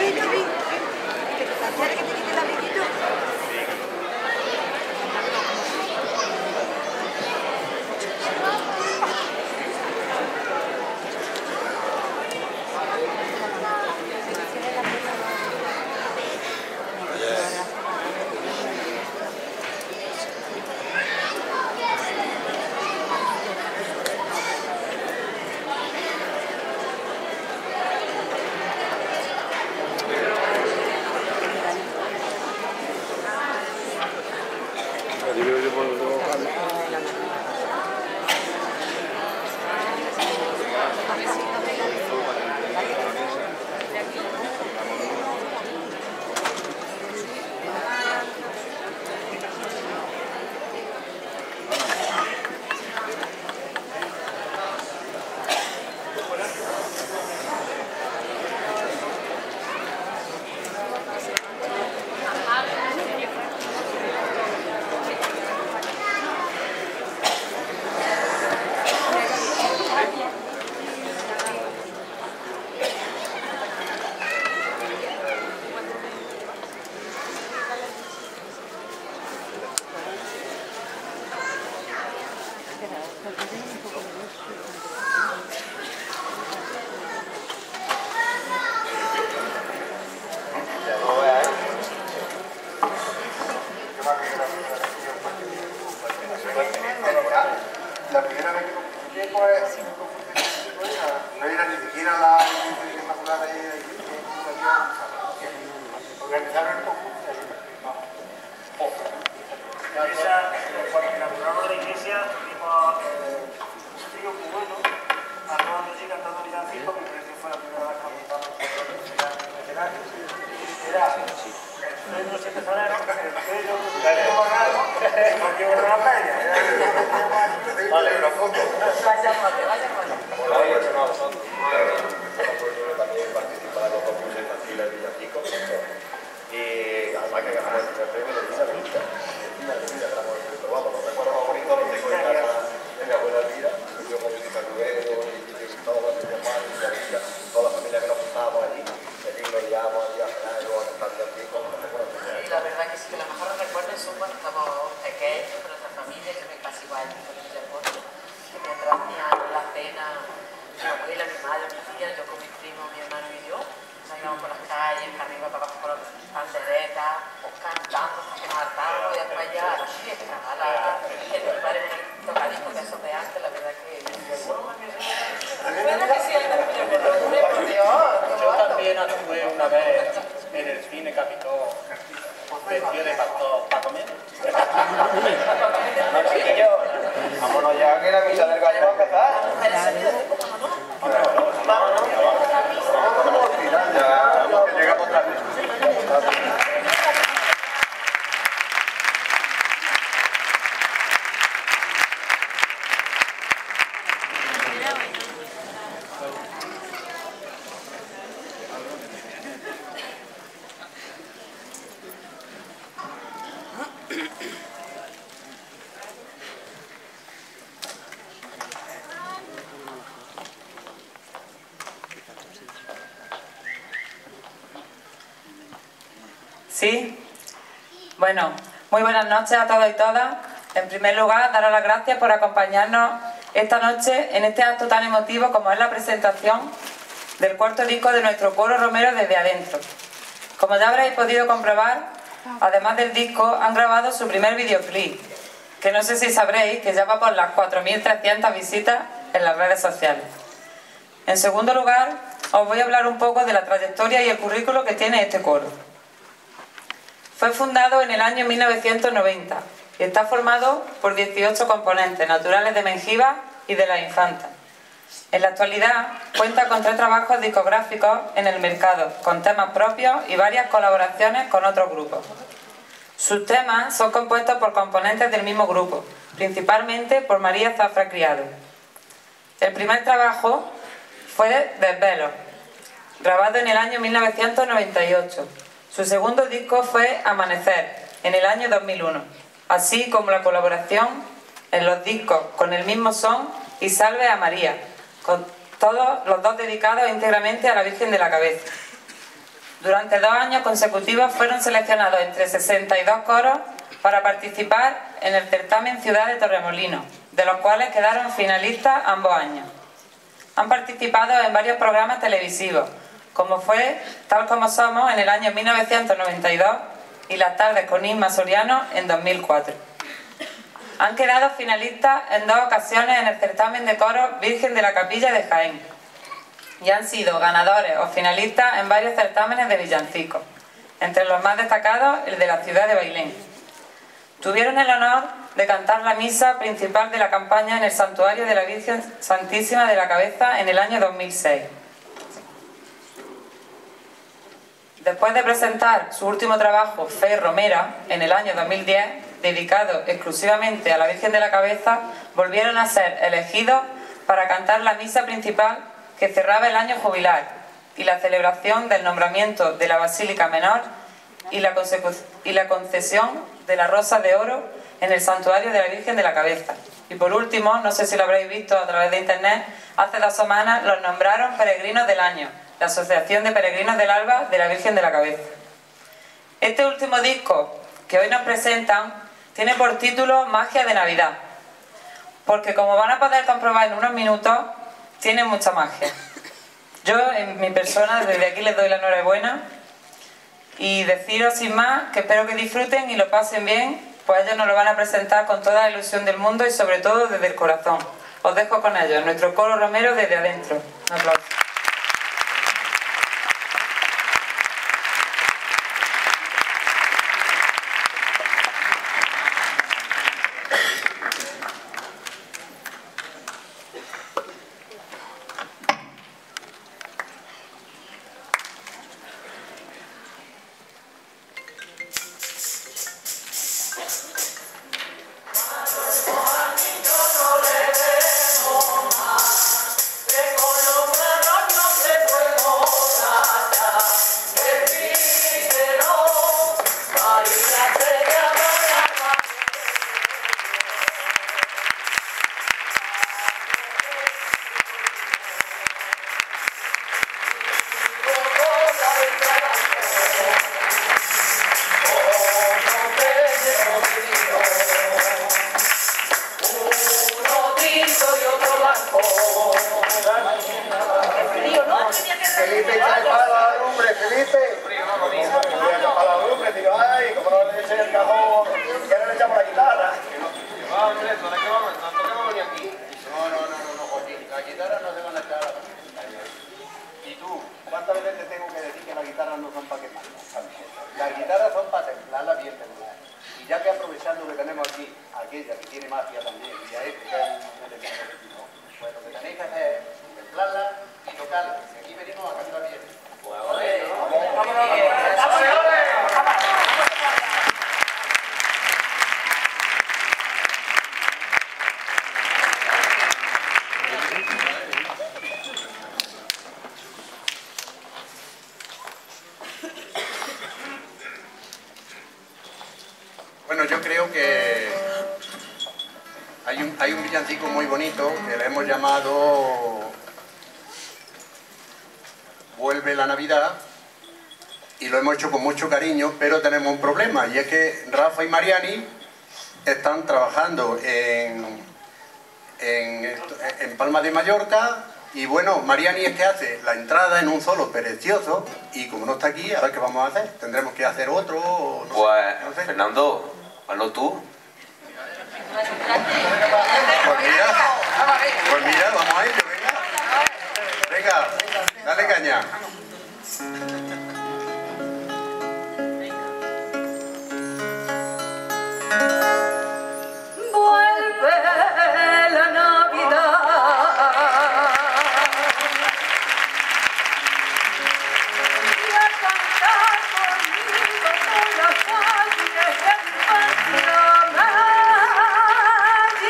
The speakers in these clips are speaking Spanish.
La primera vez que competí, pues, no era ni siquiera la Inmaculada ahí, organizaron el concurso. Cuando inauguramos la iglesia, tuvimos un trío cubano, armando allí cantando villancicos, que creo que fue la primera vez que montamos el escenario. Era el no se empezaron, el pelo, el borrado, porque borró la playa. Vale, una foto. Vaya foto. Hola, y eso no, nosotros también participar en los concursos infantiles de villancicos. Y además que ganamos el primer premio de Elvira Benita. Ganamos el premio, vamos, los recuerdos más bonitos los tengo en casa de mi abuela Elvira. Yo con mi hija Rubén, y todos mi hermano, mi amiga, toda la familia que nos juntábamos allí. Y allí nos íbamos allí a cenar y luego a cantar villancicos. Y la verdad que sí, que los mejores recuerdos son cuando estamos pequeños, con nuestra familia, yo me casi igual con el deporte, que mientras hacían la cena, mi abuela, mi madre, mi tía, yo con mi primo, mi hermano y yo, nos íbamos por las calles, para arriba, para abajo, por las panderetas, cantando hasta que nos hartamos y después ya a la fiesta, el lugar en el tocadisco de esos de antes, la verdad que... Bueno, que sí, por Dios, Yo también actué una vez en el cine Capitó, vestido de pastor para comer. No, chiquillo, vámonos ya que la misa del gallo va a empezar. Vámonos. Ya llegamos tarde. ¿Sí? Bueno, muy buenas noches a todos y todas. En primer lugar, daros las gracias por acompañarnos esta noche en este acto tan emotivo como es la presentación del cuarto disco de nuestro coro Romero Desde Adentro. Como ya habréis podido comprobar, además del disco, han grabado su primer videoclip, que no sé si sabréis que ya va por las 4.300 visitas en las redes sociales. En segundo lugar, os voy a hablar un poco de la trayectoria y el currículo que tiene este coro. Fue fundado en el año 1990 y está formado por 18 componentes naturales de Mengíbar y de La Infanta. En la actualidad cuenta con 3 trabajos discográficos en el mercado, con temas propios y varias colaboraciones con otros grupos. Sus temas son compuestos por componentes del mismo grupo, principalmente por María Zafra Criado. El primer trabajo fue Desvelos, grabado en el año 1998. Su segundo disco fue Amanecer, en el año 2001, así como la colaboración en los discos Con el mismo son y Salve a María, con todos los dos dedicados íntegramente a la Virgen de la Cabeza. Durante 2 años consecutivos fueron seleccionados entre 62 coros para participar en el certamen Ciudad de Torremolinos, de los cuales quedaron finalistas ambos años. Han participado en varios programas televisivos, como fue Tal como somos en el año 1992 y Las tardes con Isma Soriano en 2004. Han quedado finalistas en 2 ocasiones en el certamen de coros Virgen de la Capilla de Jaén y han sido ganadores o finalistas en varios certámenes de villancicos, entre los más destacados el de la ciudad de Bailén. Tuvieron el honor de cantar la misa principal de la campaña en el Santuario de la Virgen Santísima de la Cabeza en el año 2006. Después de presentar su último trabajo, Fe Romera, en el año 2010, dedicado exclusivamente a la Virgen de la Cabeza, volvieron a ser elegidos para cantar la misa principal que cerraba el año jubilar y la celebración del nombramiento de la Basílica Menor y la concesión de la Rosa de Oro en el Santuario de la Virgen de la Cabeza. Y por último, no sé si lo habréis visto a través de internet, hace 2 semanas los nombraron Peregrinos del Año, la Asociación de Peregrinos del Alba de la Virgen de la Cabeza. Este último disco que hoy nos presentan tiene por título Magia de Navidad, porque como van a poder comprobar en unos minutos, tiene mucha magia. Yo, en mi persona, desde aquí les doy la enhorabuena y deciros sin más que espero que disfruten y lo pasen bien, pues ellos nos lo van a presentar con toda la ilusión del mundo y sobre todo desde el corazón. Os dejo con ellos, nuestro coro romero desde adentro. Un aplauso. Felipe, echa el palo a la lumbre, Felipe. A la lumbre, digo, ay, como no le echen el cajón, que no le echamos la guitarra. No, Andrés, no toquemos ni aquí. No, Joaquín, la guitarra no se van a echar a la pantalla. ¿Y tú? ¿Cuántas veces te tengo que decir que las guitarras no son para quemar? Las guitarras son para templarla bien templada. Y ya que aprovechando que tenemos aquí, aquella que tiene magia también, y a este que es un elemento que pues lo que tenéis que hacer es templarla y tocarla. Y aquí venimos a cantar bien. Pues bueno, yo creo que hay un villancico muy bonito que le hemos llamado Vuelve la Navidad y lo hemos hecho con mucho cariño, pero tenemos un problema y es que Rafa y Mariani están trabajando en Palma de Mallorca y bueno, Mariani es que hace la entrada en un solo precioso y como no está aquí, a ver qué vamos a hacer, tendremos que hacer otro o no, Pues, no sé. Fernando, hazlo tú. Pues mira, vamos a ello, venga, dale caña. Vuelve la Navidad y a cantar conmigo por las calles de mi infancia me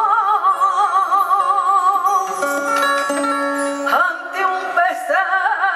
llevó ante un pesar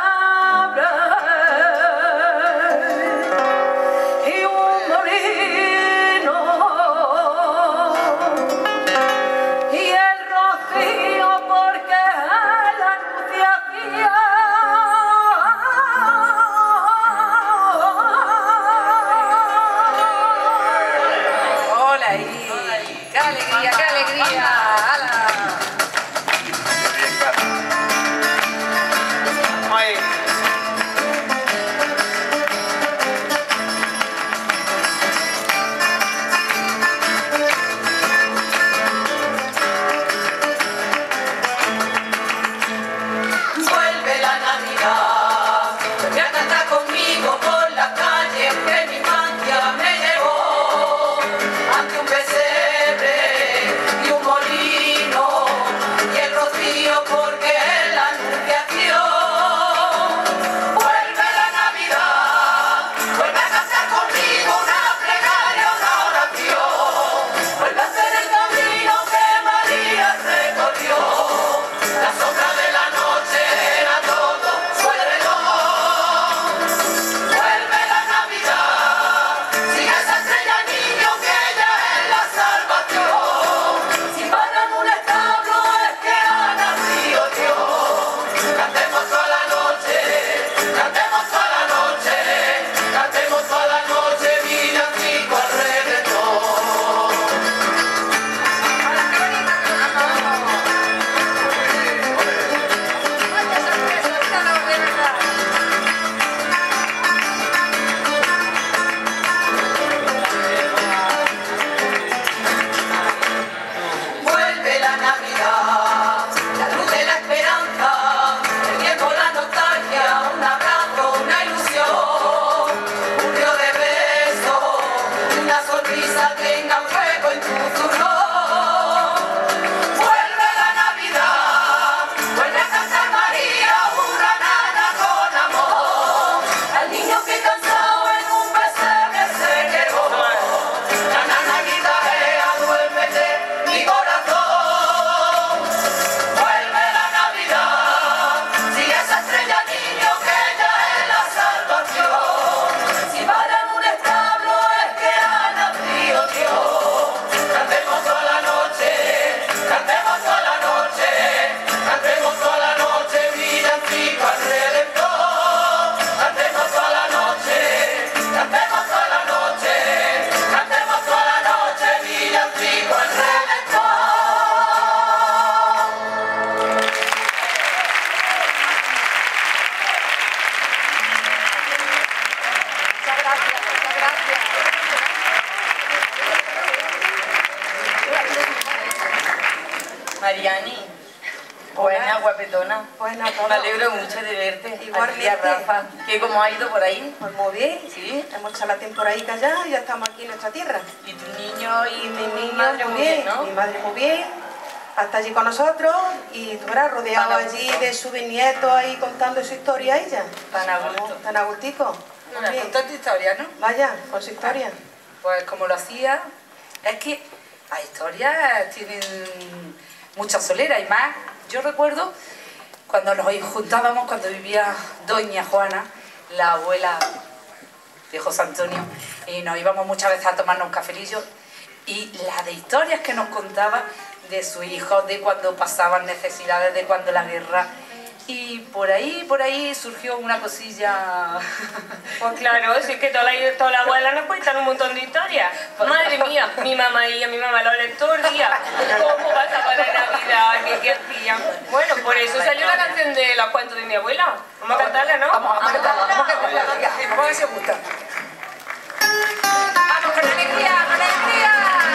Mariani, buena, guapetona. Buena, todo. Me alegro mucho de verte. Igualmente. Aquí a Rafa. ¿Cómo ha ido por ahí? Pues muy bien. Sí. Hemos echado la temporada ya y ya estamos aquí en nuestra tierra. Y tu niño y Mi mi niño madre muy bien, ¿no? Mi madre muy bien. Hasta allí con nosotros y tú verás, rodeado Tan a allí gusto. de su bisnieto ahí contando su historia a ella. Tan a gusto. Tan a gustico. Muy Bueno, bien. contó tu historia, ¿no? Vaya, con su historia. Pues como lo hacía, es que las historias tienen mucha solera y más. Yo recuerdo cuando nos juntábamos, cuando vivía doña Juana, la abuela de José Antonio, y nos íbamos muchas veces a tomarnos un cafelillo, y la de historias que nos contaba de su hijo, de cuando pasaban necesidades, de cuando la guerra. Y por ahí surgió una cosilla. Pues claro, si es que todas las abuelas nos cuentan un montón de historias. Madre mía, mi mamá lo lee todo el día. ¿Cómo pasaba la Navidad? ¿Qué hacían? Bueno, por eso salió la canción de los cuentos de mi abuela. Vamos a cantarla, ¿no? Vamos a cantarla, vamos a cantarla. Vamos a ver si os gusta. ¡Vamos, con alegría, con alegría!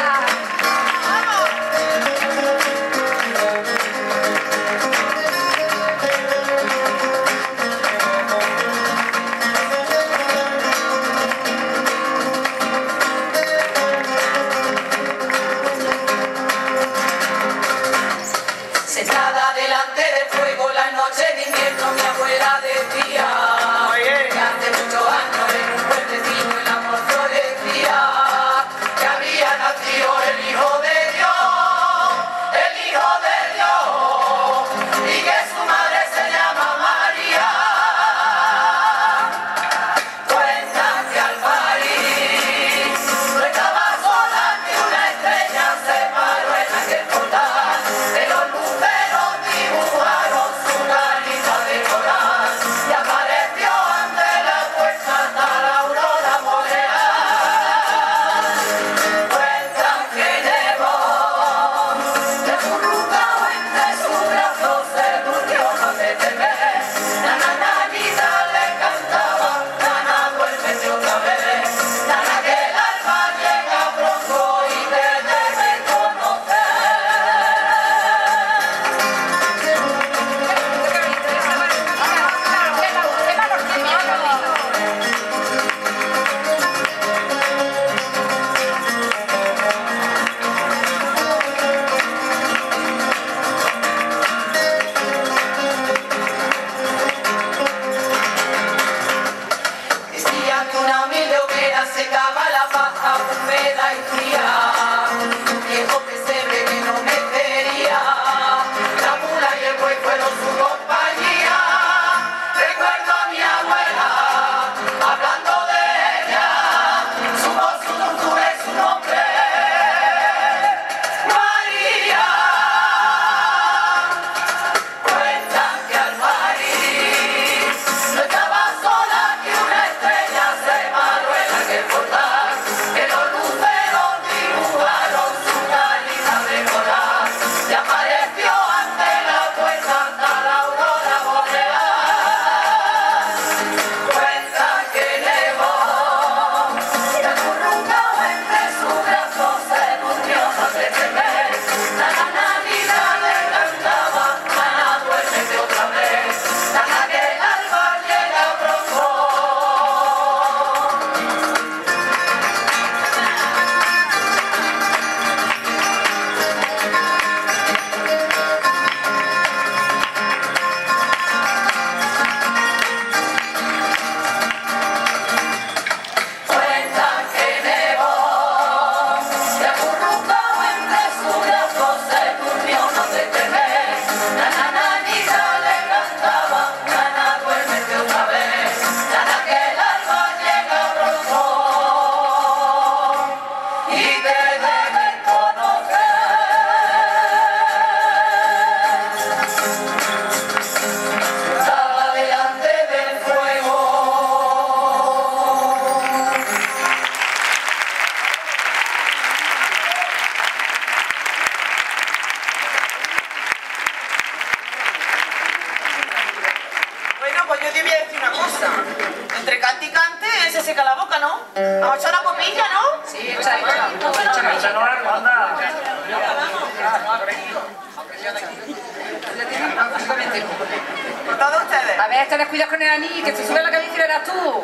Sentada delante del fuego la noche de invierno mi abuela decía que hace muchos años en un se seca la boca, ¿no? Vamos a echar una copilla, ¿no? Sí, echa. Échanos algo, anda. Por todos ustedes. A ver, tenés cuidado con el anillo, que se sube a la cabeza y verás tú.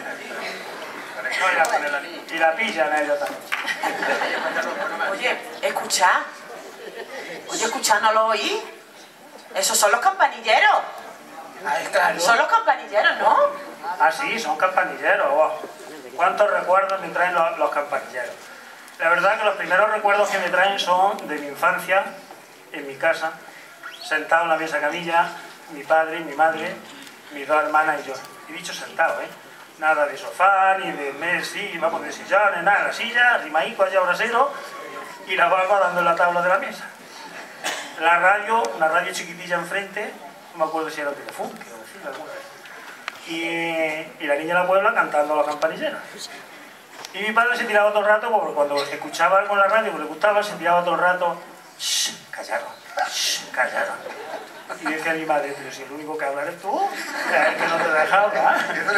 Y la pillan a ellos también. Oye, escuchad. Oye, escuchad, ¿no lo oí? Esos son los campanilleros. Claro. Son los campanilleros, ¿no? Ah, sí, son campanilleros. Wow. ¿Cuántos recuerdos me traen los campanilleros? La verdad que los primeros recuerdos que me traen son de mi infancia, en mi casa, sentado en la mesa camilla, mi padre, mi madre, mis dos hermanas y yo. He dicho sentado, ¿eh? Nada de sofá, ni de vamos, de sillones, nada, la silla, arrimaico allá brasero y la barba dando en la tabla de la mesa. La radio, una radio chiquitilla enfrente, no me acuerdo si era Telefunke o así, alguna vez. Y la niña de la Puebla cantando la campanillera. Y mi padre se tiraba todo el rato, porque cuando escuchaba algo en la radio que le gustaba, se tiraba todo el rato, shh, callaron, shh, callaron. Y decía a mi madre, pero si el único que habla eres tú, es que no te deja hablar.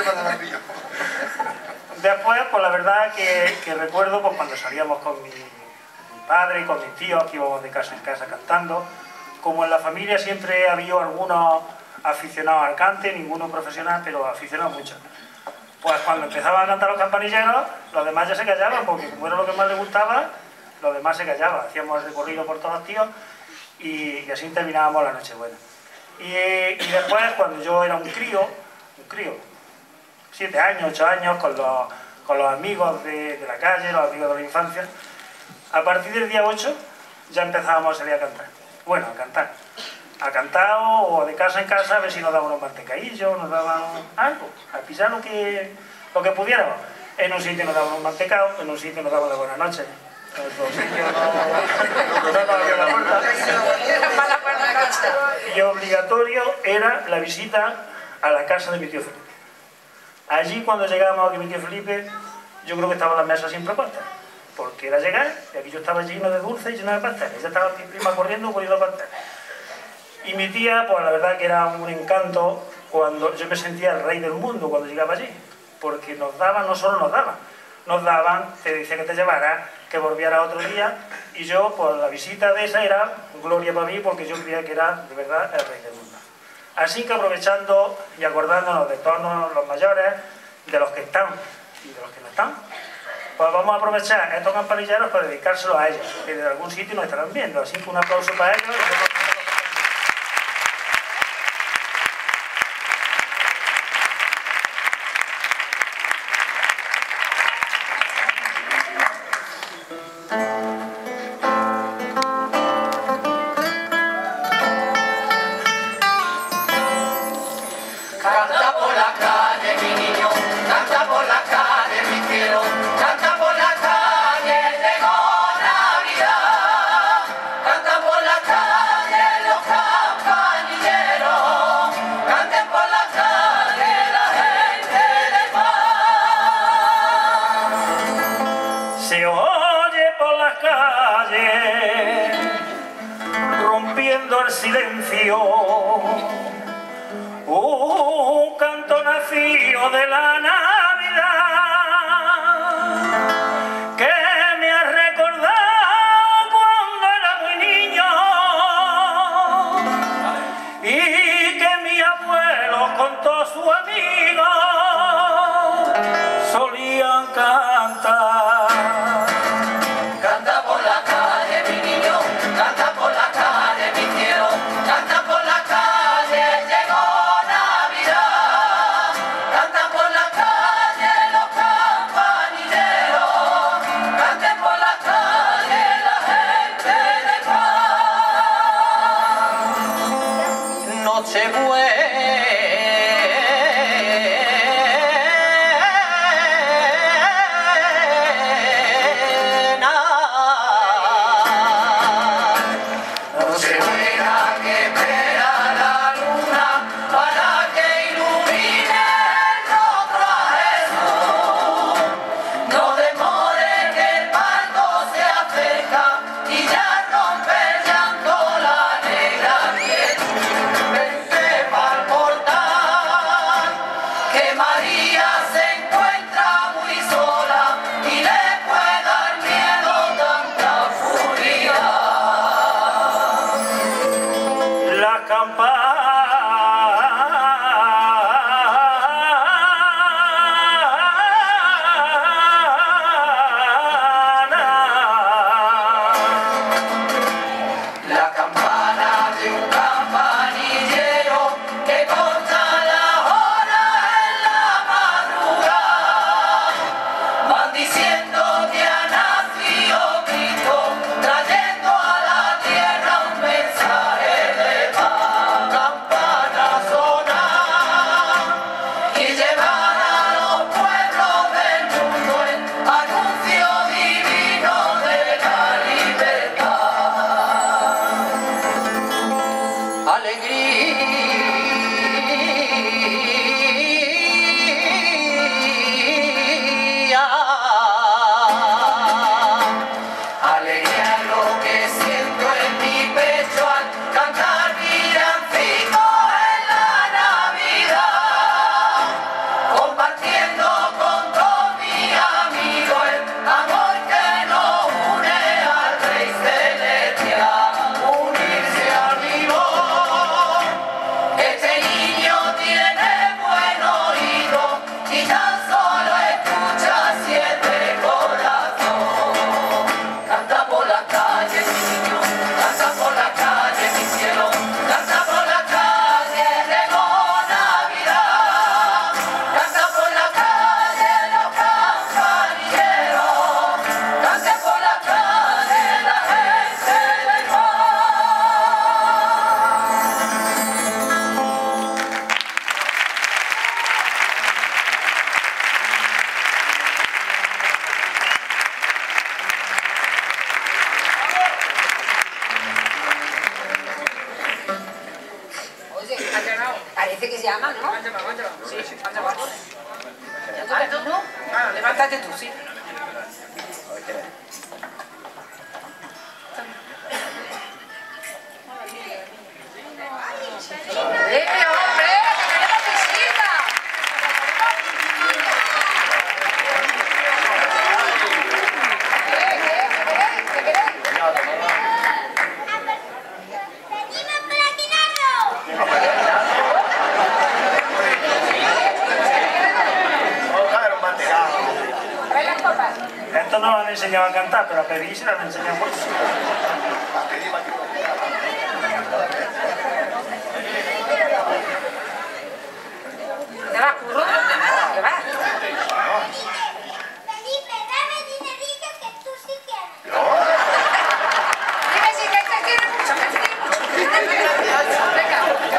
Después, pues la verdad que recuerdo pues, cuando salíamos con mi padre y con mis tíos, que íbamos de casa en casa cantando. Como en la familia siempre había algunos aficionados al cante, ninguno profesional, pero aficionados mucho. Pues cuando empezaban a cantar los campanilleros, los demás ya se callaban, porque como era lo que más les gustaba, los demás se callaban. Hacíamos el recorrido por todos los tíos y así terminábamos la Nochebuena. Y después, cuando yo era un crío, 7 años, 8 años, con los amigos de la calle, los amigos de la infancia, a partir del día 8 ya empezábamos a salir a cantar. Bueno, a cantar o de casa en casa, a ver si nos daban unos mantecadillos, nos daban algo, a pisar lo que pudiéramos. En un sitio nos daban un mantecado, en un sitio nos daban la buena noche. En otro sitio no abrían la puerta. Y obligatorio era la visita a la casa de mi tío Felipe. Allí cuando llegábamos aquí mi tío Felipe, yo creo que estaban las mesas siempre puestas. Porque era llegar, y aquí yo estaba lleno de dulces y lleno de pasteles. Ella estaba mi prima corriendo poniendo pasteles. Y mi tía, pues la verdad que era un encanto cuando yo me sentía el rey del mundo cuando llegaba allí. Porque nos daban, no solo nos daban, te decía que te llevara, que volviera otro día. Y yo, pues la visita de esa era gloria para mí porque yo creía que era de verdad el rey del mundo. Así que aprovechando y acordándonos de todos los mayores, de los que están y de los que no están, pues vamos a aprovechar estos campanilleros para dedicárselos a ellos, que de algún sitio nos estarán viendo. Así que un aplauso para ellos. Canta por la calle, mi niño, canta por la calle, mi cielo, canta por la calle, llegó Navidad. Canta por la calle los campanilleros, canten por la calle la gente del mar. Se oye por las calles, rompiendo el silencio, un canto nacido de la Navidad que me ha recordado cuando era muy niño y que mi abuelo con todos sus amigos solían cantar. Canta por la calle, mi niño, canta por la calle, mi cielo, canta por la calle, llegó Navidad. Canta por la calle los campanilleros, canten por la calle la gente del mar. y tan solo escucha siete corazón. Canta por la calle, mi niño, canta por la calle, mi cielo, canta por la calle de Navidad, canta por la calle los campanilleros, canta por la calle la gente del mar. Oye, parece que se llama, ¿no? Sí, ¿no? Levántate tú, sí. ¡Hombre! ¡Que tenemos visita! ¿Qué queréis? Esto no lo han enseñado a cantar, pero a pedir se lo han enseñado mucho. ¿Te vas, curro? ¿Te vas? Felipe, dame dinerito que tú sí tienes. Dime si que este tiene mucho, que este tiene mucho. Venga,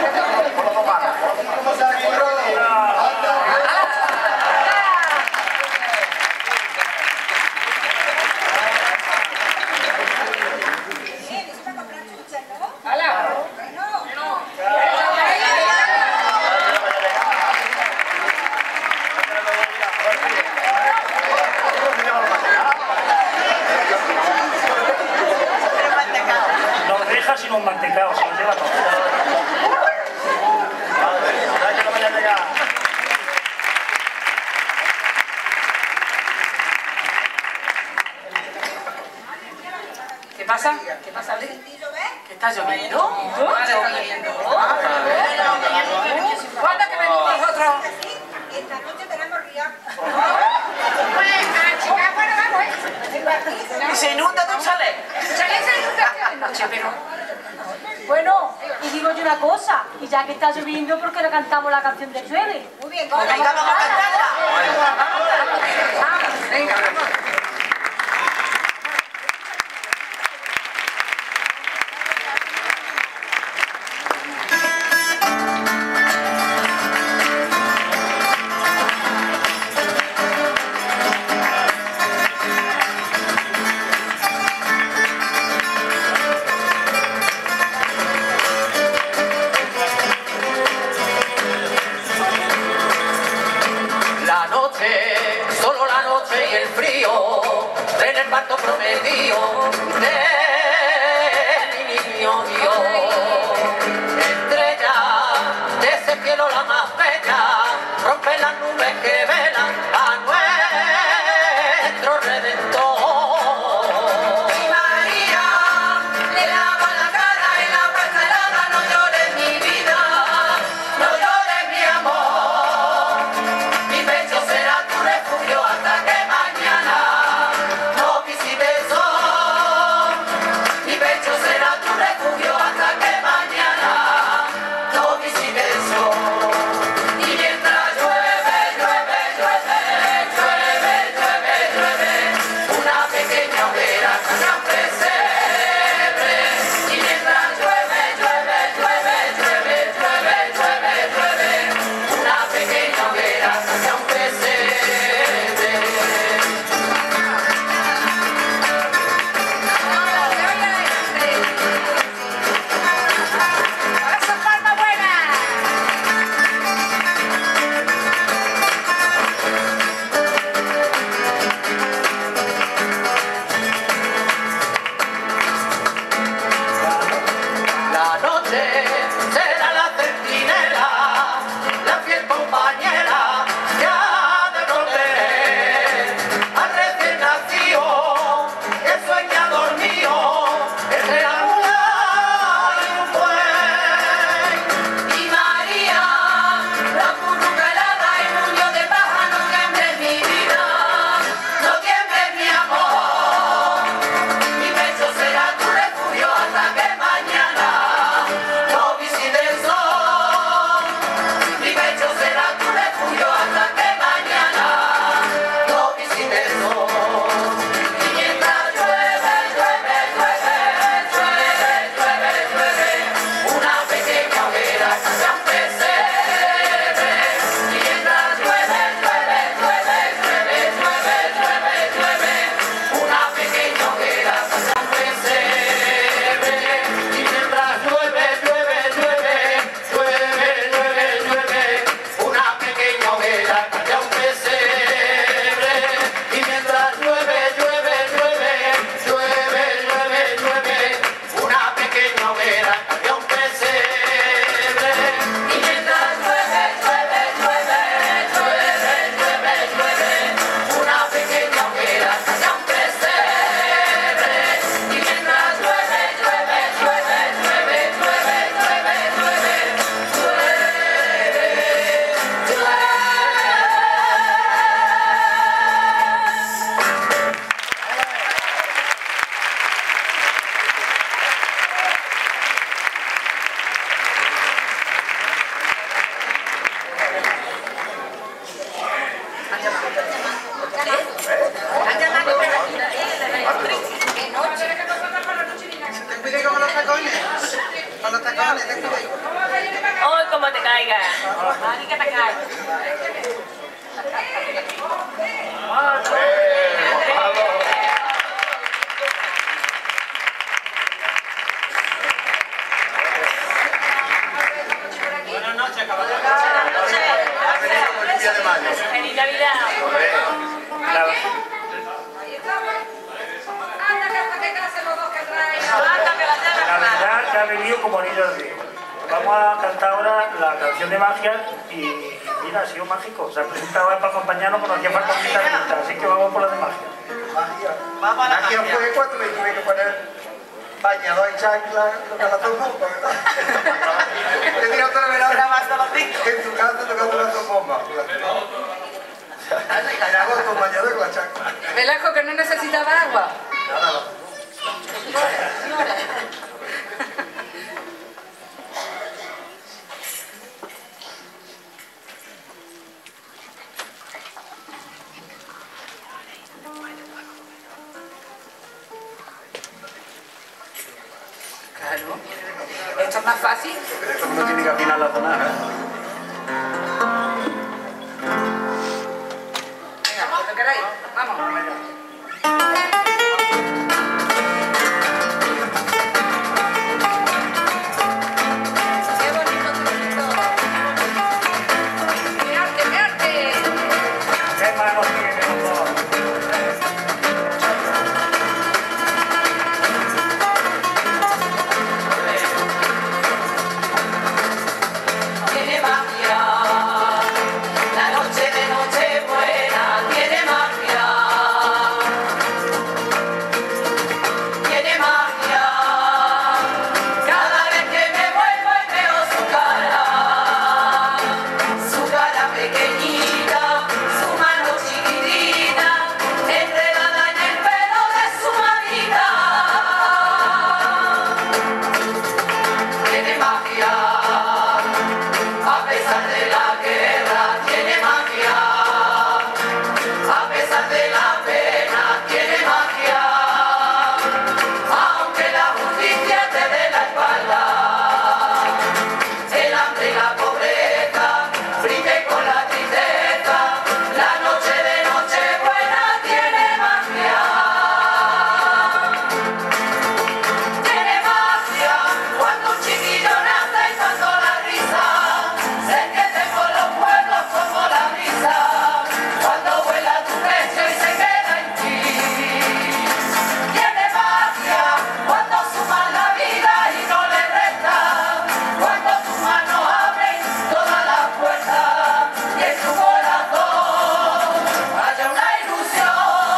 No deja sino un mantecado, se lo lleva todo. ¿qué pasa? ¿Qué pasa, Abril? ¿Qué está lloviendo? ¿Cuándo que venimos nosotros? Esta noche tenemos río. Chicas, bueno, vamos, ¿Y se inunda de un chalet? Chalet se inunda de noche, pero... Bueno, y digo yo una cosa, y ya que está lloviendo, ¿por qué no cantamos la canción de Llueve? Muy bien, Pues venga, vamos a cantarla. Venga, vamos. La noche, solo la noche y el frío, en el pacto prometido de mi niño Dios. Estrella de ese cielo la más bella, rompe las nubes que velan a nuestro Redentor. Mi María le lava la cara en la puerta helada, no llores mi vida, no llores mi amor. Mi pecho será tu refugio hasta que mañana no visite el sol. Mi pecho será tu refugio hasta que mañana no visite el sol. Y mientras llueve, llueve, llueve. Ten cuidado con los tacones. Con los tacones, ten cuidado. ¡Ay, cómo te caigas! Mari, que te caes. Buenas noches, caballero. ¡Feliz Navidad! La verdad que ha venido como anillo al dedo. Vamos a cantar ahora la canción de magia y mira, ha sido mágico. Se ha presentado para acompañarnos, pero hacía falta un guitarrista, así que vamos por la de magia. Vamos a la magia. Fue cuando me tuve que poner bañador y chancla, lo que la zambomba, ¿verdad? Te tiro otra vez ahora en tu casa tocando la zambomba. En agosto, bañador con la chancla. Velasco, que no necesitaba agua. Nada, Claro. Esto es más fácil. Esto no tiene que afinar la zona, ¿eh? Venga, cuando queráis. Vamos. Qué bonito, qué bonito. ¡Qué arte, qué arte! ¡Qué manos tienen los dos! Tiene magia, la noche de Nochebuena tiene magia. Tiene magia, cada vez que me vuelvo y veo su cara pequeñita, su mano chiquitita, enredada en el pelo de su mamita. Tiene magia. A pesar de la guerra tiene magia, a pesar de la pena tiene magia, aunque la justicia te dé la espalda, el hambre y la pobreza brinde con la tristeza, la noche de Nochebuena tiene magia. Tiene magia cuando un chiquillo nace y cuando la risa se entiende por los pueblos como la brisa, cuando vuela tu pecho y se queda en ti. Tiene magia cuando sumas la vida y no le resta, cuando tus manos abren todas las puertas y en tu corazón haya una ilusión.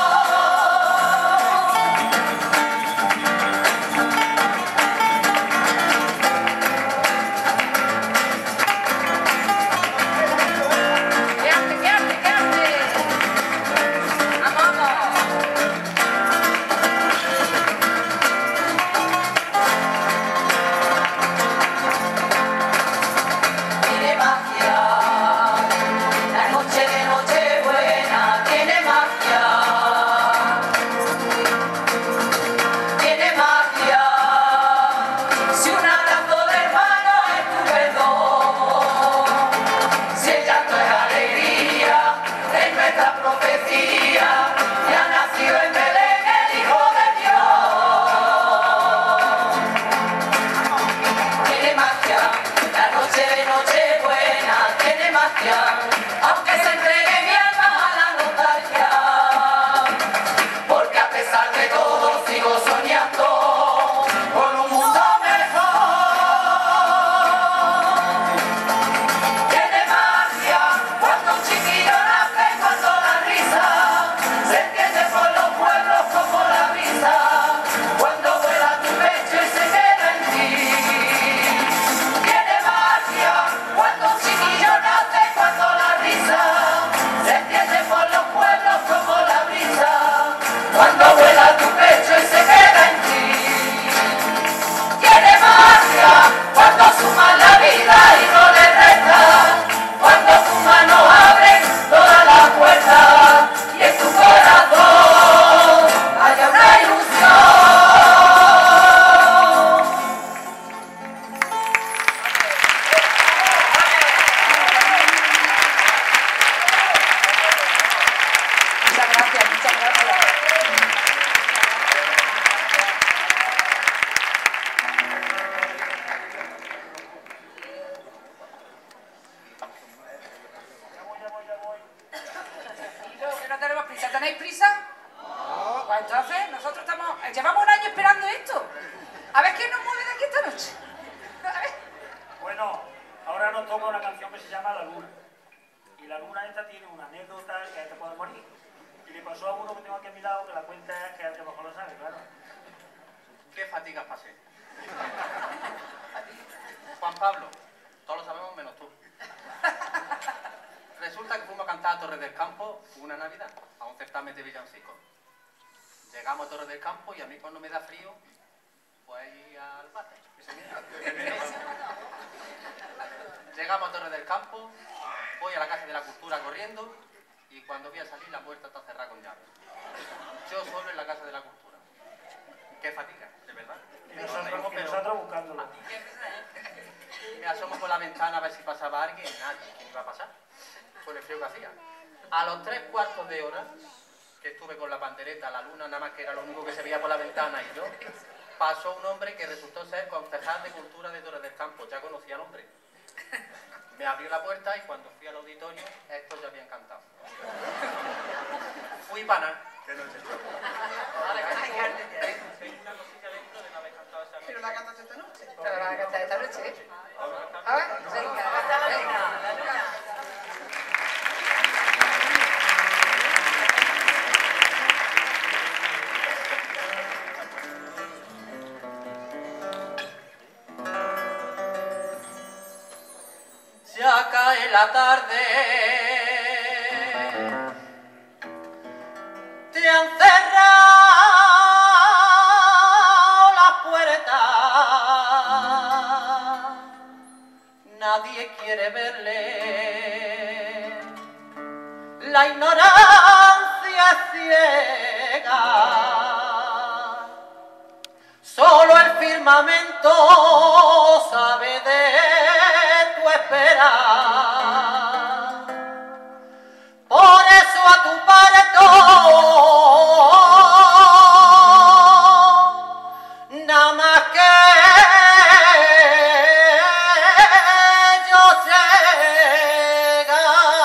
¡Qué arte, qué arte, qué arte! ¡Vamos, vamos! Tiene magia, la noche de Nochebuena tiene magia. Tiene magia, si un abrazo de hermano es tu perdón, si el llanto es alegría, es nuestra profecía, y ha nacido en Belén el Hijo de Dios. Tiene magia, la noche de Nochebuena tiene magia, aunque se entregue mi alma a la nostalgia, porque a pesar de todo sigo soñando con un mundo mejor. Tiene magia cuando un chiquillo nace, cuando la risa se entiende por los pueblos como la brisa, cuando vuela tu pecho y se queda en ti. Tiene magia cuando un chiquillo nace, cuando la risa se entiende por los pueblos como la brisa, cuando vuela tu pecho y se queda en ti. Tiene magia cuando sumas la vida y no le resta, cuando tus manos abren todas las puertas tenéis prisa? No. Pues entonces, nosotros llevamos un año esperando esto. A ver quién nos mueve de aquí esta noche. A ver. Bueno, ahora nos toca una canción que se llama La Luna. Y la luna esta tiene una anécdota que te puede morir. Y le pasó a uno que tengo aquí a mi lado que la cuenta es que el que mejor lo sabe, claro. ¿Qué fatigas pasé? Juan Pablo, todos lo sabemos menos tú. Resulta que fuimos a cantar a Torres del Campo una Navidad, a un certamen de villancicos. Llegamos a Torres del Campo y a mí cuando me da frío, pues ir al bate. Llegamos a Torres del Campo, voy a la Casa de la Cultura corriendo y cuando voy a salir la puerta está cerrada con llave. Yo solo en la Casa de la Cultura. Qué fatiga, de verdad. Y nosotros buscándolo. Me asomo por la ventana a ver si pasaba alguien y nadie. ¿Quién iba a pasar? Con el frío que hacía. A los 3/4 de hora que estuve con la pandereta, la luna nada más que era lo único que se veía por la ventana y yo, pasó un hombre que resultó ser concejal de Cultura de Torres del Campo. Ya conocía al hombre. Me abrió la puerta y cuando fui al auditorio, estos ya habían cantado. Fui para nada. Que no se Hay una cosilla dentro de no haber cantado esa noche. ¿Pero la cantaste esta noche? ¿Pero la cantaste esta noche? A ver, venga. Ya cae la tarde, te han cerrado las puertas, nadie quiere verle, la ignorancia es ciega, solo el firmamento sabe de tu espera. Por eso a tu parto nada más que yo llega.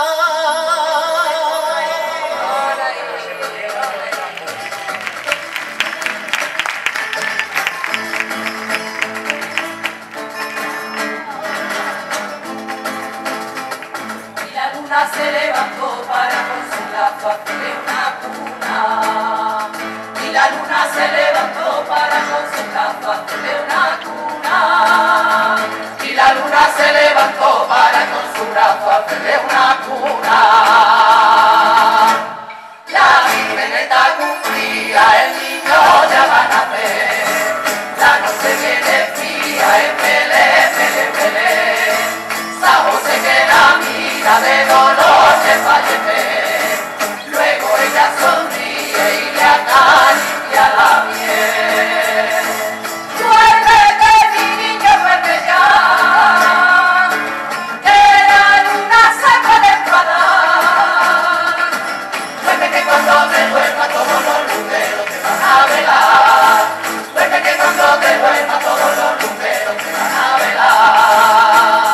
Se levantó para con su lazo hacerle una cuna. Y la luna se levantó para con su lazo hacerle una cuna. Y la luna se levantó para con su brazo hacerle una cuna. La Virgen está cumplida, el niño ya va a nacer. La noche viene fría, en Belén, Belén, Belén. San José que la mira de dolor de fallecer, luego ella sonríe y le acaricia la piel. Duérmete, mi niño, duerme ya, que la luna se puede enfadar. Duerme que cuando te duerma todos los luceros te van a velar. Duerme que cuando te duerma todos los luceros te van a velar.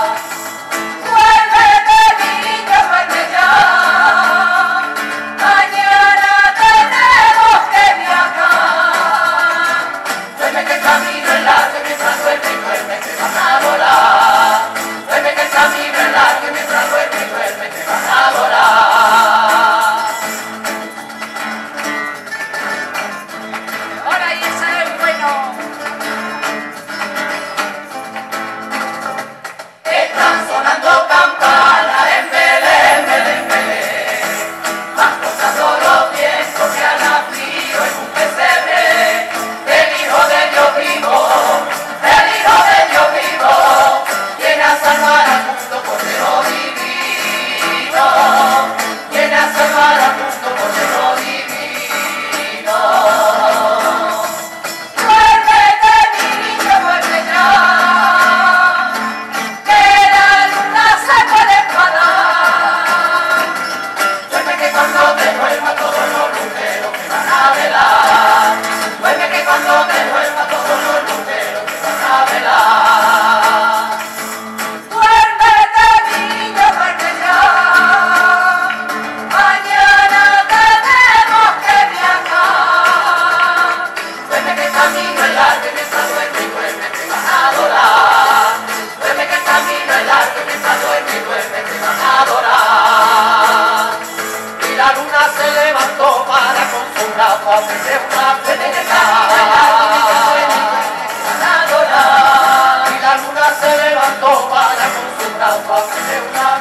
Y la luna se levantó para con su brazo hacerle una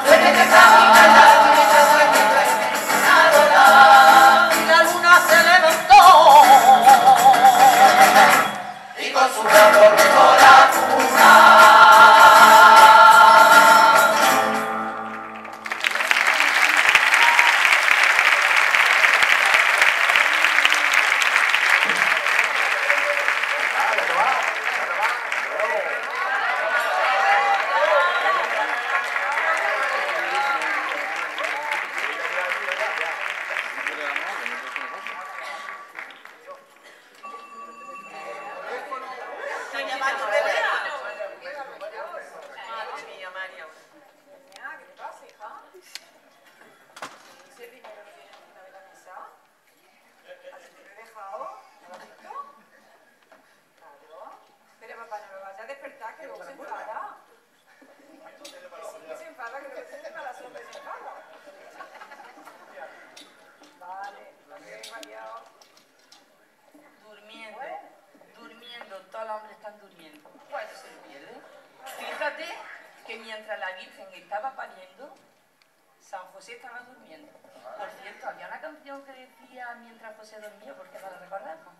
y la luna se levantó y con su brazo rozó la cuna. Durmiendo, todos los hombres están durmiendo. ¿Cuál se pierde? Fíjate que mientras la Virgen estaba pariendo, San José estaba durmiendo. Por cierto, había una canción que decía mientras José dormía, ¿por qué no la recordamos?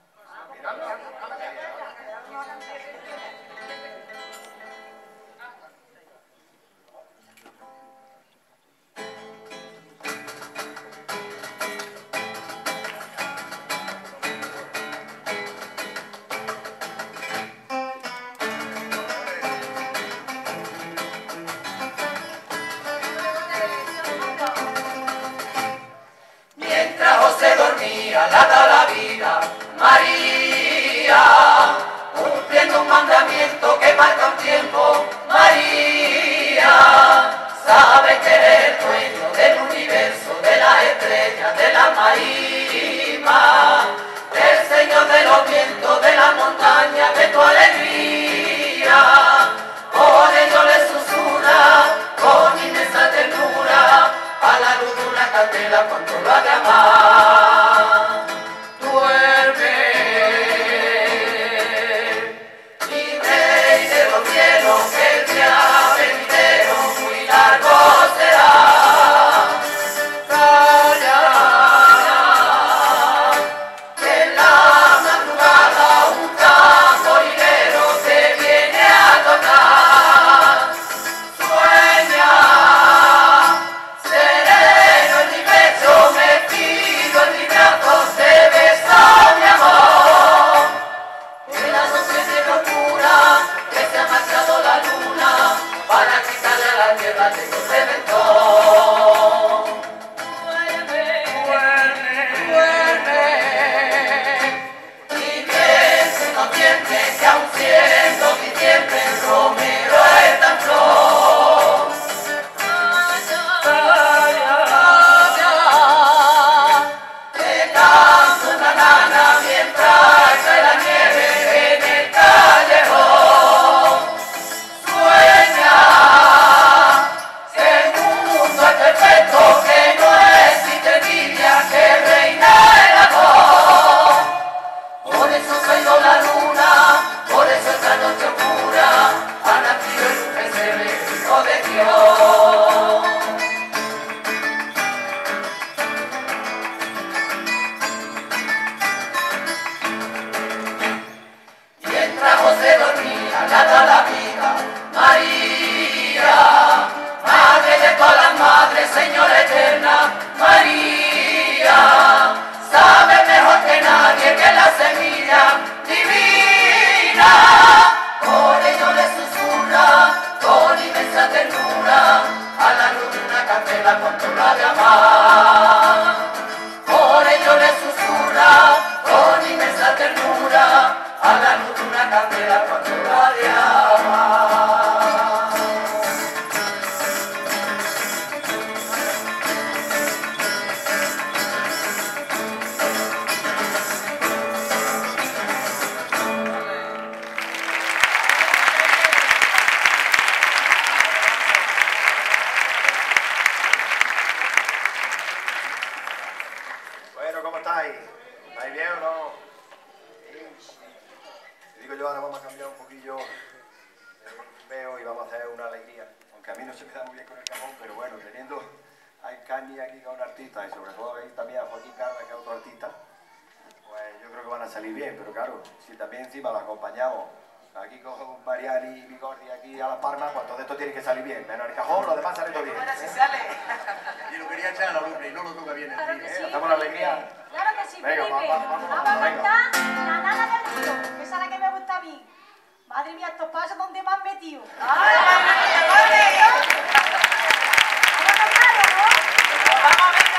Mientras José dormía, la da la vida María, cumpliendo un mandamiento que marca un tiempo. María, sabe que eres el dueño del universo, de las estrellas, de la marisma, del Señor de los vientos, de la montaña, de tu alegría. Por ello le susurra con inmensa ternura a la luz de una candela cuando lo ha de amar. Duerme, mi rey de los cielos, que el día venidero muy largo será. Calla, que en la madrugada un tamborilero te viene a tocar. Sueña, sereno en mi pecho, metido en mi brazo, te besa mi amor. En la noche de locura que se ha marchado la luna para quitarle a la tierra que no se inventó. Duerme, duerme, y bien si no tiembles, que aun siendo diciembre el romero está en flor. Calla, que canta una nana mientras cae la nieve en el callejón. Sueña que el mundo es perfecto, que no existe envidia, que reina el amor. Por eso se ha ido la luna, por eso esta noche oscura ha nacido el pesebre, hijo de Dios. Mientras José dormía, la da la vida María, madre de todas las madres, Señora eterna. María, sabe mejor que nadie que la semilla divina. Por ello le susurra con inmensa ternura a la luz de una candela cuando lo ha de amar. Por ello le susurra con inmensa ternura a la luz de una candela cuando lo ha de amar. Bueno, ¿cómo estáis? ¿Estáis bien o no? Digo yo, ahora vamos a cambiar un poquillo el veo y vamos a hacer una alegría. Aunque a mí no se me da muy bien con el cajón, pero bueno, teniendo a Cani aquí con un artista y sobre todo veis también a Joaquín Carla, que es otro artista, pues yo creo que van a salir bien. Pero claro, si también encima lo acompañamos aquí con Mariani y Bigordi aquí a Las Palmas, pues todo esto tiene que salir bien. Menos el cajón, lo demás sale todo bien. Ahora sí sale. Y lo quería echar a la lumbre y no lo toca bien el Claro tío. que sí. ¿Hacemos la alegría? Claro que sí, Venga, Felipe. vamos, Vamos a venga. cantar La Nana del Río, que esa es la que me gusta a mí. Madre mía, estos pasos donde me han metido. ¡Ay, ay, ¿Vamos a cantarlo, no? vamos, venga!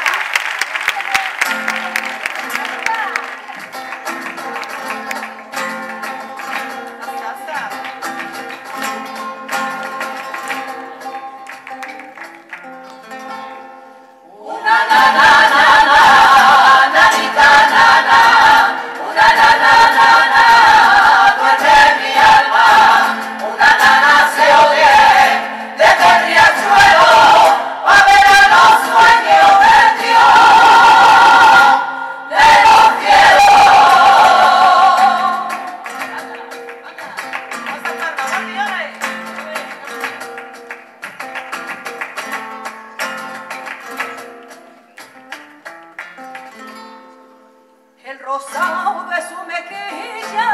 El rosado de su mejilla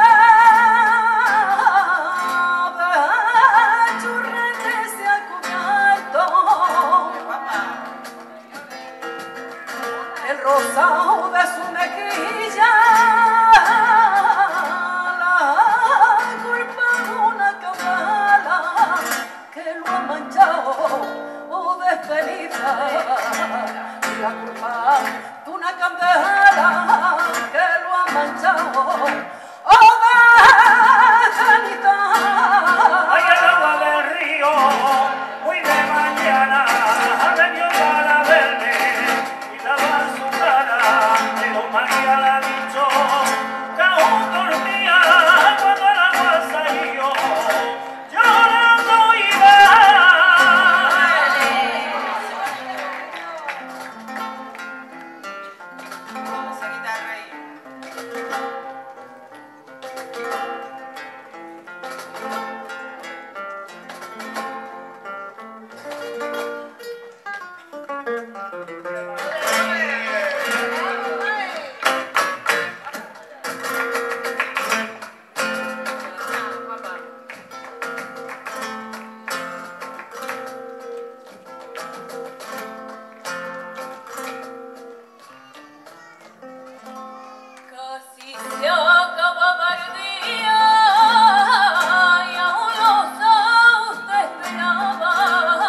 churrete al cubierto. El rosado de su mejilla la culpa de una cabala que lo ha manchado de ceniza. Y la culpa de una candela que lo ha manchado de ceniza. Ay, el agua del río, muy de mañana, ha venido para verme y lavar su cara, pero María le ha dicho que aún dormía cuando el agua salió, llorando iba. Esa guitarra ahí. Casi se acababa el día y aún los ojos te esperaban.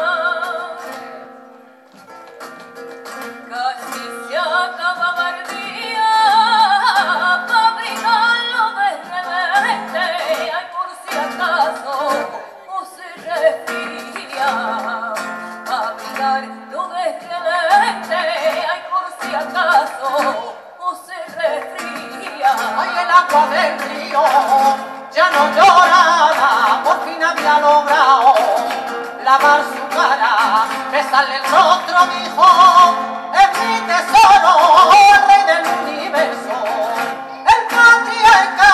Casi se acababa el día para abrigarlo de repente, ay por si acaso o se resfría. Para abrigarlo de repente, ay por si acaso o se resfría. Ay, el agua del río ya no lloraba, por fin había logrado lavar su cara, besarle el rostro, dijo, es mi tesoro, el rey del universo, el patriarca.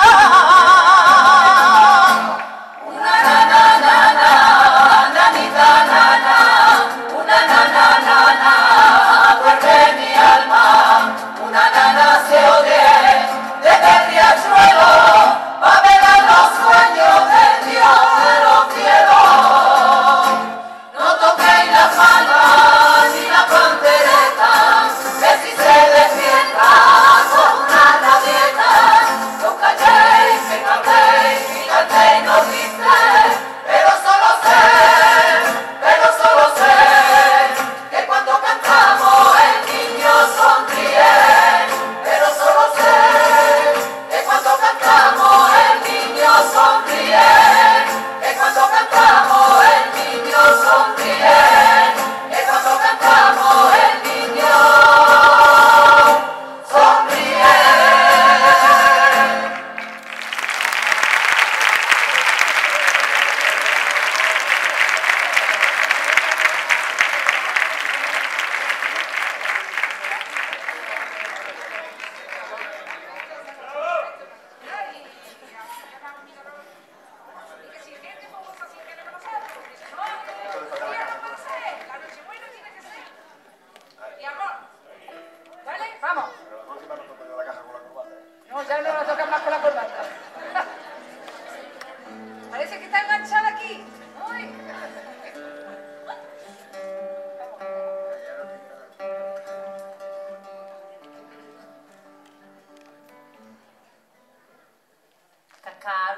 Una na na na na, nanita na na, una na na na na, duerme mi alma, una nana se oye desde el riachuelo, va a velar los sueños del Dios de los cielos. No toquéis las palmas ni la pandereta, que si se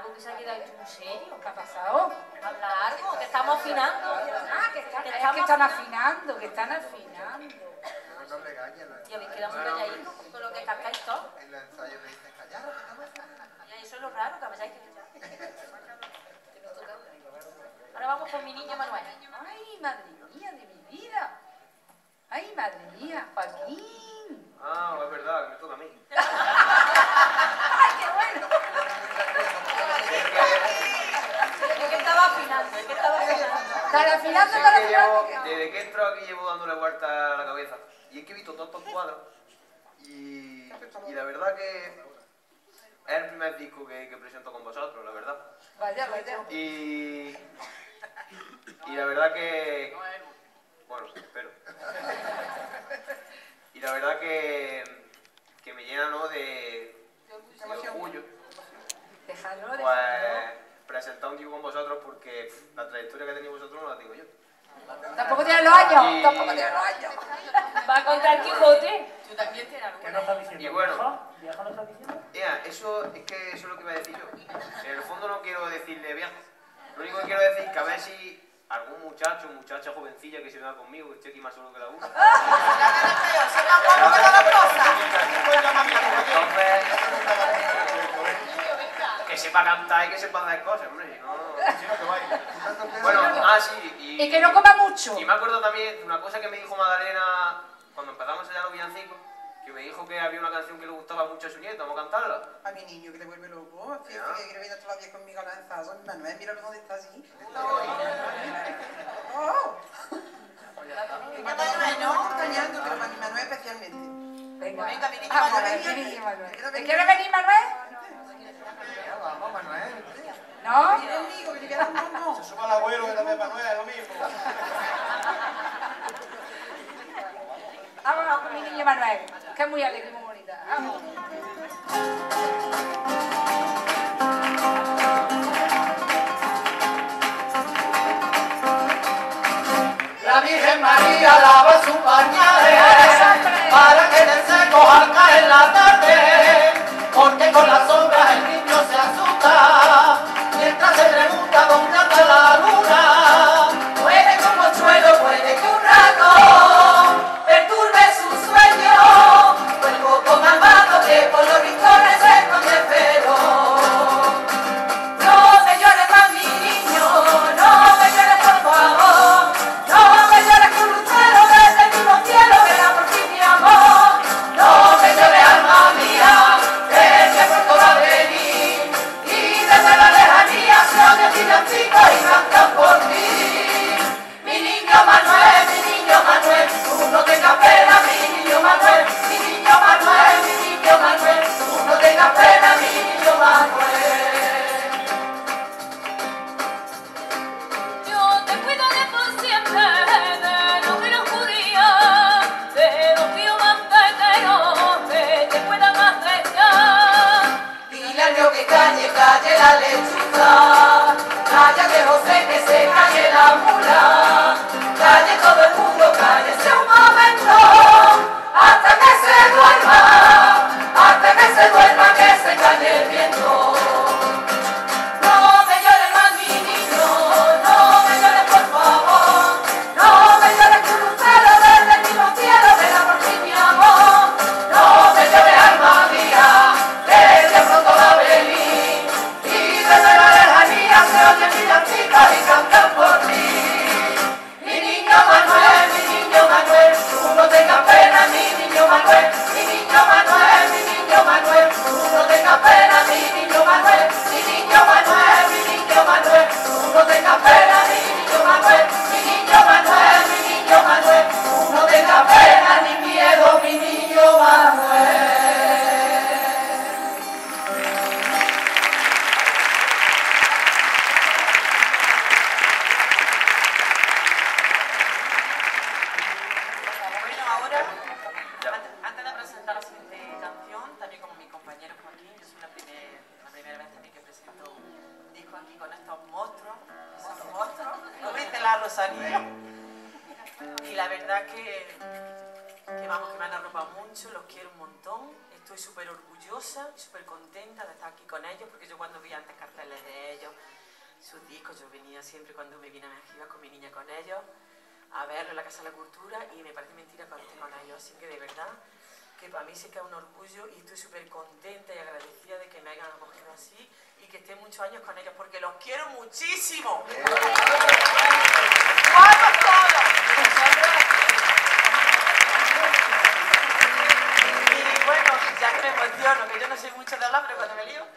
algo que se ha quedado muy serio. ¿Qué ha pasado? Habla algo, que estamos afinando. Ah, que están afinando, que están afinando. No le engañes. Y habéis quedado muy calladitos con lo que cascáis todo. En los ensayos me dicen callaros, que no me Y eso es lo raro, que habéis que Ahora vamos con mi niño Manuel. Ay, madre mía de mi vida. Ay, madre mía, Joaquín. Ah, es verdad, que me toca a mí. Ay, qué bueno. Es que estaba afinando, es que estaba afinando. Están afinando, Es están que afinando. desde que entro aquí llevo dándole vuelta a la cabeza. Y es que he visto todos estos cuadros. Y la verdad que es el primer disco que presento con vosotros, la verdad. Vaya, vaya. Y la verdad que... Bueno, espero. Y la verdad que me llena, ¿no?, de orgullo. Déjalo, Pues déjalo. presentar un disco con vosotros porque la trayectoria que tenéis vosotros no la tengo yo. Tampoco tienen los años, Y- tampoco tienen los años. ¿Va a contar Quijote? Tú también tienes ¿Qué alguna. nos estás diciendo? Y bueno. ¿Vieja nos estás diciendo? Eso es lo que iba a decir yo. En el fondo no quiero decirle viejo. Lo único que quiero decir es que a ver si algún muchacho, muchacha jovencilla que se venga conmigo, que esté aquí más solo que la una. Entonces, que sepa cantar y que sepa hacer cosas, hombre. Si no... Bueno, sí. Y que no coma mucho. Y me acuerdo también de una cosa que me dijo Magdalena cuando empezamos a ensayar los villancicos, que me dijo que había una canción que le gustaba mucho a su nieto. ¿Vamos a cantarla? A mi niño que te vuelve loco, que Ya. quiere venir todos los días conmigo a lanzar. Manuel, mira dónde está así. ¡Oh! Manuel, no, cañando, pero para mi Manuel especialmente. Venga, Venga, mi niño vamos, Manuel. mi niño Manuel. ¿Te ¿Te quieres venir, Manuel? Vamos, Manuel. ¿No? Viene conmigo, que te queda un mono. Se suma el abuelo que también Manuel, es lo mismo. Vámonos con mi niño Manuel, que es muy alegre y muy bonita. Vamos. La Virgen María lava sus pañales para que del seco al caer la tarde, porque con las sombras el niño se asusta mientras se pregunta dónde anda la luna. Puede que un mochuelo, puede que un rato perturbe su sueño, o el coco malvado que por los rincones se esconde feo. No me llores más, mi niño, no me llores por favor. No me llores con lucero desde el mismo cielo que da por ti mi amor. No me llores, alma mía, que pronto va a venir. Y desde la lejanía se oye villancico y cantan por ti. Mi niño Manuel, tú no tengas pena, mi niño Manuel. Mi niño Manuel, tú no tengas pena, mi niño Manuel. Yo te cuido de por siempre, de lo que no ocurría, de los ríos banqueteros que te puedan apreciar. Dile al río que calle la lechuza, cállate José que se calle la mula, calle todo el mundo, cállese un momento, hasta que se duerma, que se calle el viento. No me llores más, mi niño, no me llores por favor, no me llores con lucero desde el mismo cielo que da por ti mi amor. No me llores, alma mía, que pronto va a venir, y desde la lejanía se oye villancicas y cantan por ti. Mi niño Manuel, tú no tengas pena, mi niño Manuel, mi niño Manuel, mi niño Manuel, tú no tengas pena, mi niño Manuel, mi niño Manuel, mi niño Manuel, tú no tengas pena, mi niño Manuel, mi niño Manuel, mi niño Manuel, tú no tengas pena ni miedo, mi niño Manuel. Bueno, ahora, antes de presentar la siguiente canción, también como mi compañero Joaquín, yo soy la primera vez también que presento un disco aquí con estos monstruos, como dice la Rosalía. Y la verdad que vamos, que me han arropado mucho, los quiero un montón. Estoy súper orgullosa y súper contenta de estar aquí con ellos, porque yo cuando vi antes carteles de ellos, sus discos, yo venía siempre cuando me vine a México con mi niña con ellos, a verlo en la Casa de la Cultura, y me parece mentira que esté con ellos, así que de verdad, que para mí sí que es un orgullo y estoy súper contenta y agradecida de que me hayan acogido así y que esté muchos años con ellos, porque los quiero muchísimo. ¡Guapos todos! Y bueno, ya que me emociono, que yo no soy mucho de hablar, pero cuando me lío.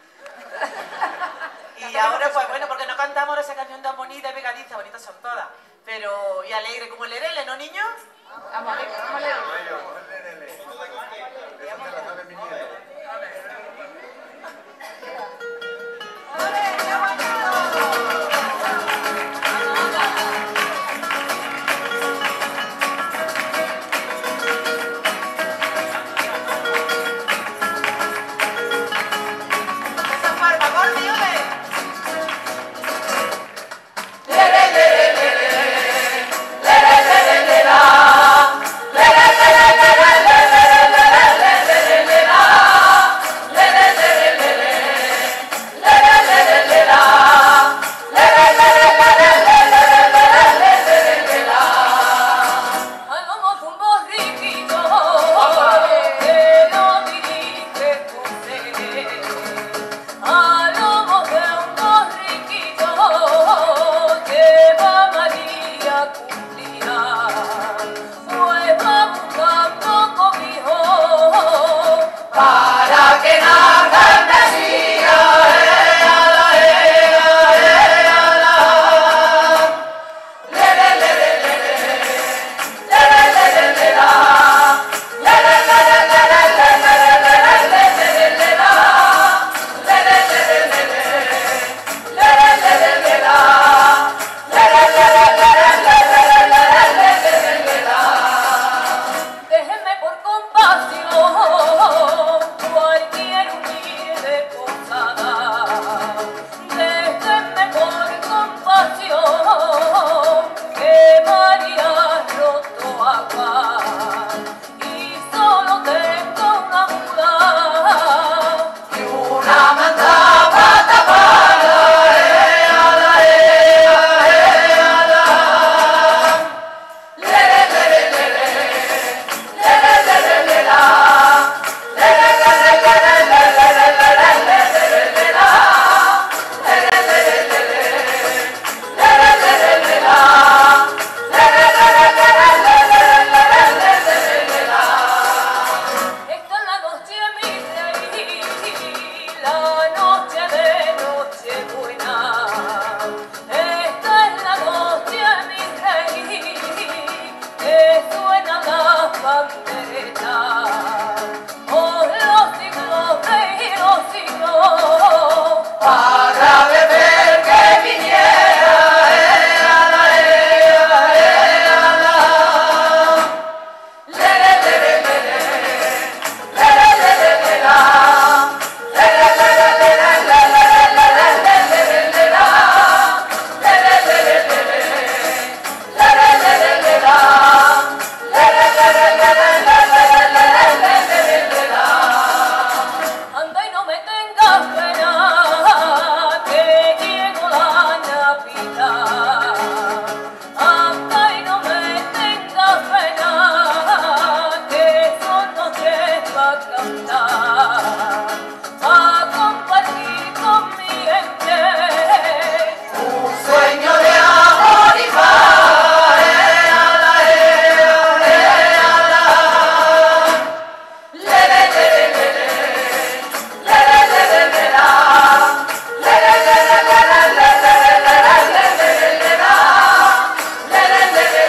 Y ahora, pues bueno, porque no cantamos ahora esa canción tan bonita y pegadiza, bonitas son todas, pero y alegre como el Lerele, ¿no, niños? Vamos alegre, vamos alegre.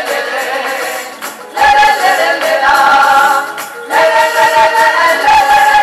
La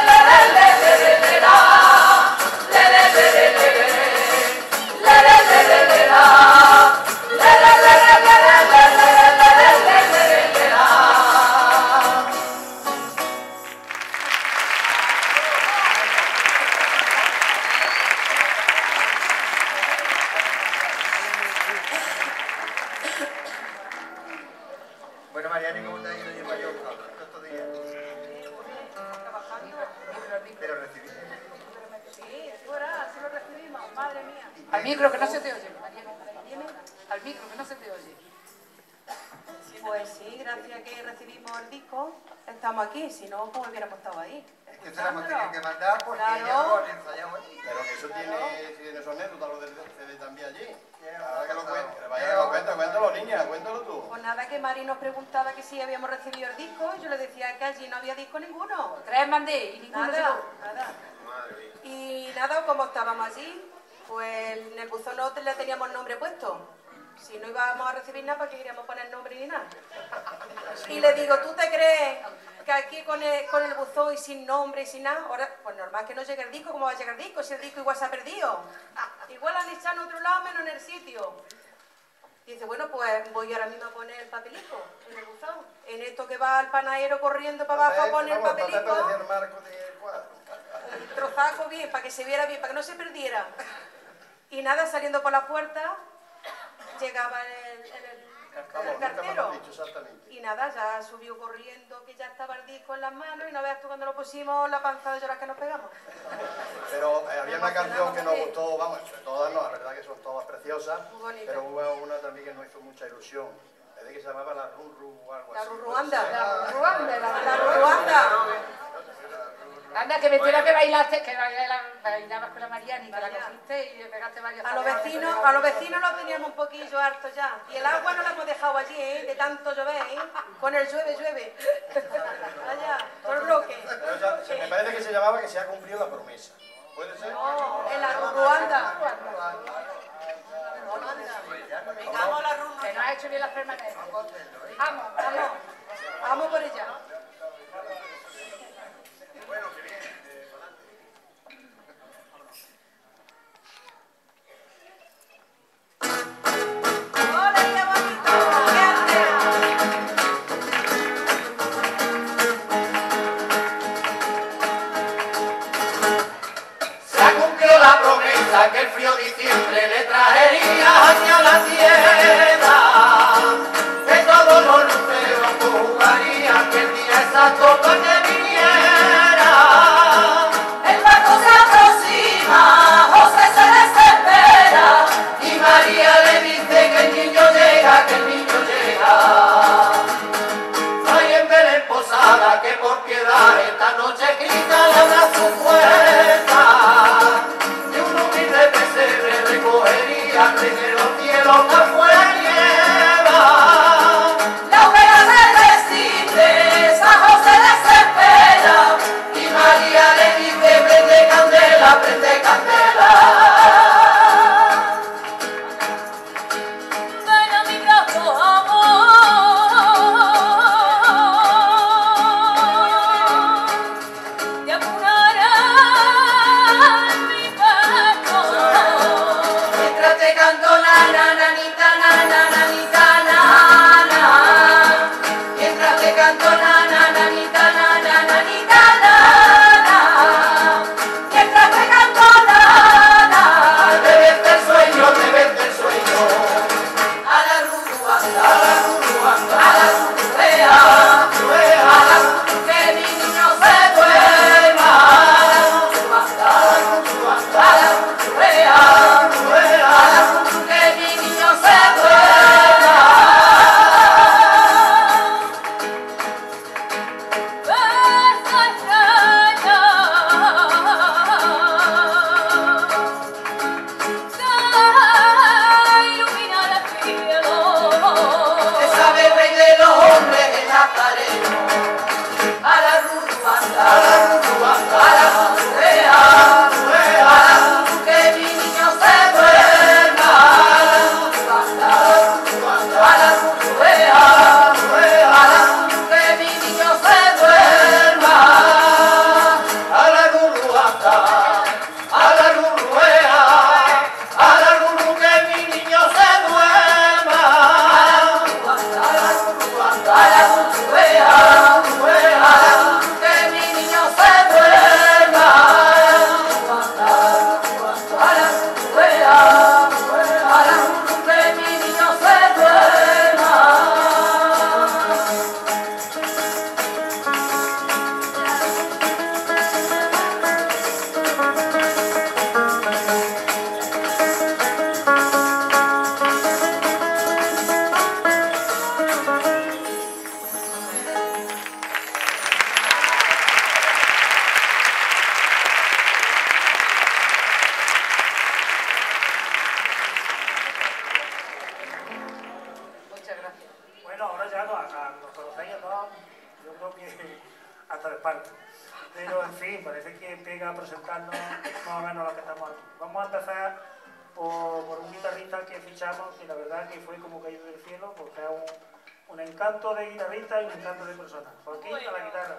Al micro que no se te oye, María. Al micro que no se te oye. Pues sí, gracias a que recibimos el disco, estamos aquí, si no, pues hubiéramos estado ahí. Es que se la hemos tenido que mandar porque Claro. ya no lo han ensayado allí. Pero que eso tiene su anécdota, lo del CD también allí. Ahora que lo pasado? cuente, vaya que lo cuente, cuéntalo niña, cuéntalo tú. Pues nada, que Mari nos preguntaba que si habíamos recibido el disco, y yo le decía que allí no había disco ninguno. 3 mandé y ninguno Nada, llegó. nada. Madre mía. Y nada, como estábamos allí, pues en el buzón no le teníamos nombre puesto. Si no íbamos a recibir nada, ¿para qué queríamos poner nombre ni nada? Y le digo, ¿tú te crees que aquí con el buzón y sin nombre y sin nada? Ahora, pues normal que no llegue el disco, ¿cómo va a llegar el disco? Si el disco igual se ha perdido. Igual han echado en otro lado menos en el sitio. Y dice, bueno, pues voy ahora mismo a poner el papelico en el buzón. En esto que va el panadero corriendo para abajo a poner el papelico. el marco del cuadro. Un trozaco bien, para que se viera bien, para que no se perdiera. Y nada, saliendo por la puerta, llegaba el cartero. Y nada, ya subió corriendo, que ya estaba el disco en las manos, y no veas tú cuando lo pusimos la panza de llorar que nos pegamos. Pero había una canción que nos gustó, vamos, todas no, la verdad que son todas preciosas, Muy bonita. pero hubo una también que nos hizo mucha ilusión, es de que se llamaba La Rurru o algo La así. Rurruanda. La Ruanda, La Rurruanda. Anda, que me tira que bailaste, que bailabas con la Mariani, que la cogiste y le pegaste varias A los vecinos lo teníamos un poquillo harto ya. Y el agua no la hemos dejado allí, de tanto llover, con el llueve. Allá, por el bloque. Pero me parece que se llamaba Que se ha cumplido la promesa. ¿Puede ser? No, en la Rurruanda. Vengamos a la rumba. Que no has hecho bien las permanentes. Vamos por ella. Se ha cumplido la promesa que el frío diciembre le traería hacia la tierra, que todos los luceros jugarían que el día exacto para que viniera. El barco se aproxima, José se desespera y María le dice que el niño llega, que el niño llega. Hay en Belén posada que por piedad esta noche grita le abra su puerta, y un humilde pesebre recogería el rey de los cielos que fue nieva. pero en fin, parece que pega a presentarnos más o menos lo que estamos aquí. Vamos a empezar por un guitarrista que fichamos, que la verdad que fue como caído del cielo, porque es un encanto de guitarrista y un encanto de persona. Joaquín a la guitarra.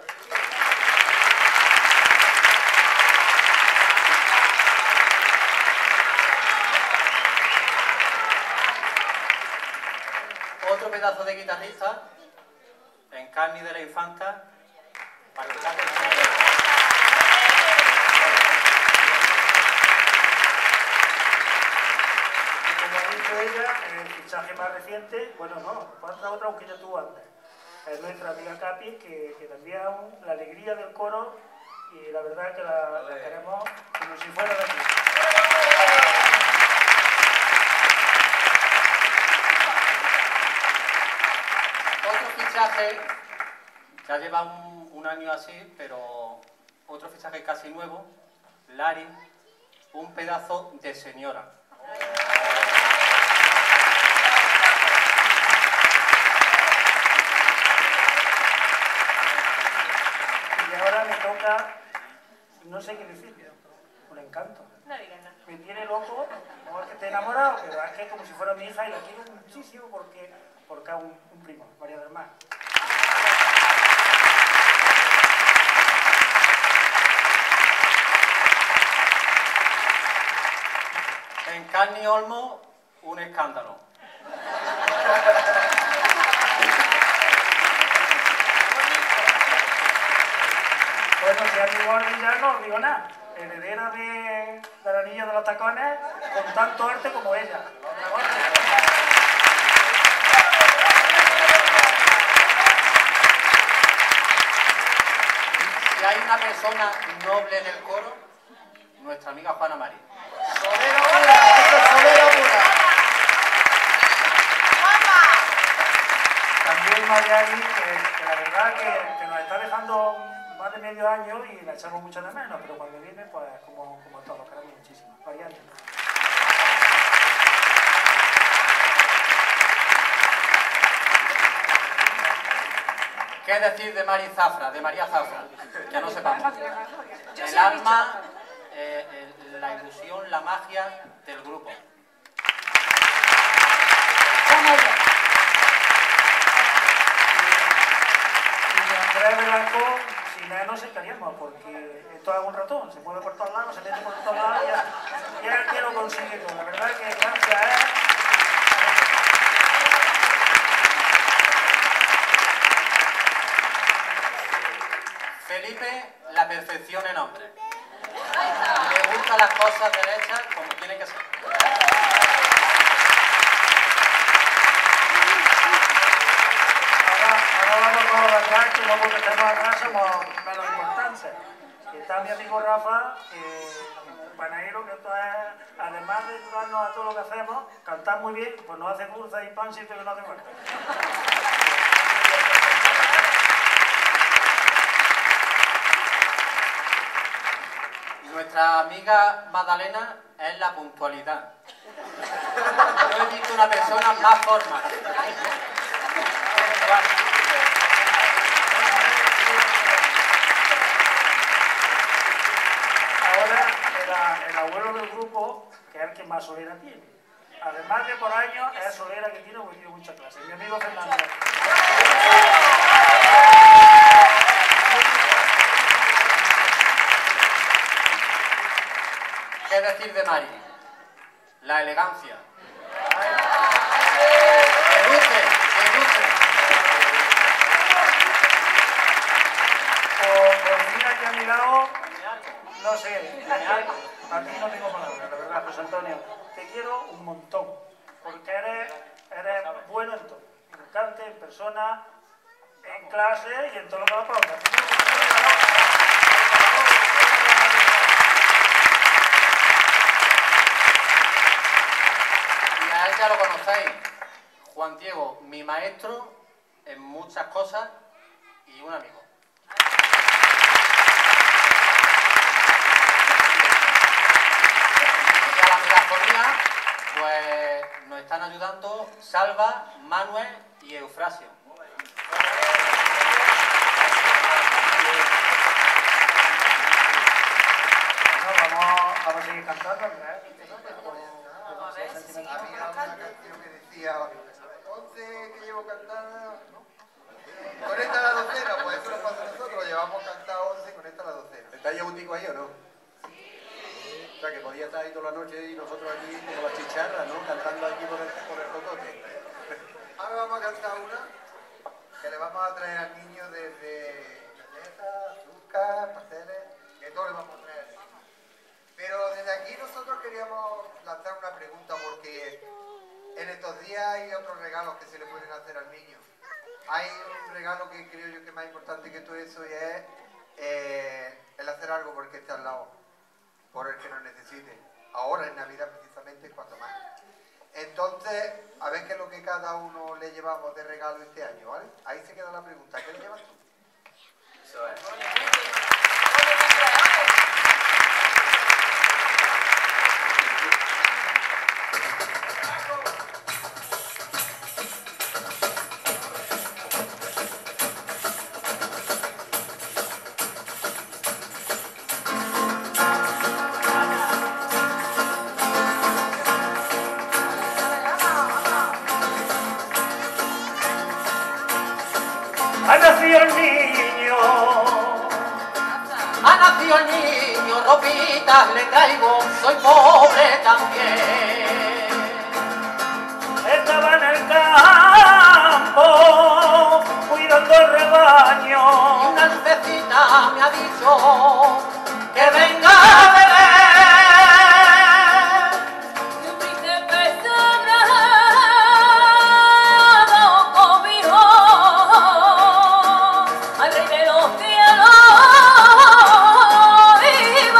Otro pedazo de guitarrista, en Carni de la Infanta, para el canto. Y como ha dicho ella, el fichaje más reciente, bueno, no, falta otra aunque ya tuvo antes. Es nuestra amiga Capi, que también es la alegría del coro y la verdad que la queremos como si fuera de aquí. Otro fichaje, ya lleva un año así, pero otro fichaje casi nuevo, Lari, un pedazo de señora. Y ahora me toca, no sé qué decir, un encanto. No digas nada. Me tiene loco, no es que esté enamorado, pero es que es como si fuera mi hija y la quiero muchísimo porque es un primo, María del Mar. En Carni Olmo, un escándalo. Bueno, si es mi Gordi ya no digo nada. Heredera de la niña de los tacones con tanto arte como ella. Si hay una persona noble en el coro, nuestra amiga Juana María. ¡Solero pura! ¡Esto es solero pura! También Mariani, que la verdad que nos está dejando más de medio año y la echamos mucho de menos, pero cuando viene, pues como todos, queremos muchísimo. Mariani. ¿Qué decir de María Zafra, de María Zafra? Que no sepamos. El alma, la ilusión, la magia del grupo. Y Andrés Velasco, sin él no se queríamos, porque esto es un ratón, se mueve por todos lados, se mete por todos lados y es que lo consigue todo. La verdad que gracias a él. Felipe, la perfección en hombre. Le gustan las cosas derechas como tienen que ser. Ahora vamos todos atrás, que luego que estemos atrás somos menos importantes. Está mi amigo Rafa, panadero, que esto es, además de ayudarnos a todo lo que hacemos, cantar muy bien, pues nos hace dulce y pan siempre que no hace falta. Nuestra amiga Magdalena es la puntualidad. No he visto una persona más formal. Ahora, el abuelo del grupo, que es el que más solera tiene. Además de por años, es solera que tiene, porque tiene mucha clase. Mi amigo Fernando. ¿Qué decir de Mari? La elegancia. Seduce, seduce. Pues mira aquí a mi lado, no sé, a ti no tengo palabras, la verdad, José Antonio. Te quiero un montón, porque eres bueno en todo. En cante, en persona, en clase y en todo lo que va por otro. A él ya lo conocéis, Juan Diego, mi maestro en muchas cosas y un amigo. Y a la megafonía, pues nos están ayudando Salva, Manuel y Eufrasio. Vamos a seguir cantando, Andrés. Había una canción que decía 11 que llevo cantada, ¿no? Con esta la docena, pues eso nos pasa a nosotros, llevamos cantada 11 y con esta la docena. ¿Está ya un tico ahí o no? O sea que podía estar ahí toda la noche y nosotros aquí como las chicharras, ¿no? Cantando aquí por el cocote. Ahora vamos a cantar una que le vamos a traer al niño desde galletas, azúcar, pasteles, que todo le vamos a traer. Pero desde aquí nosotros queríamos lanzar una pregunta porque en estos días hay otros regalos que se le pueden hacer al niño. Hay un regalo que creo yo que es más importante que todo eso y es el hacer algo por el que esté al lado, por el que nos necesite. Ahora en Navidad precisamente es cuando más. Entonces, a ver qué es lo que cada uno le llevamos de regalo este año, ¿vale? Ahí se queda la pregunta. ¿Qué le llevas tú? Eso es. Ha nacido el niño. Ha nacido el niño, ropitas le traigo, soy pobre también. Estaba en el campo cuidando el rebaño. Y una lucecita me ha dicho que venga a beber. Y un príncipe sobrado cobijo al rey de los cielos iba a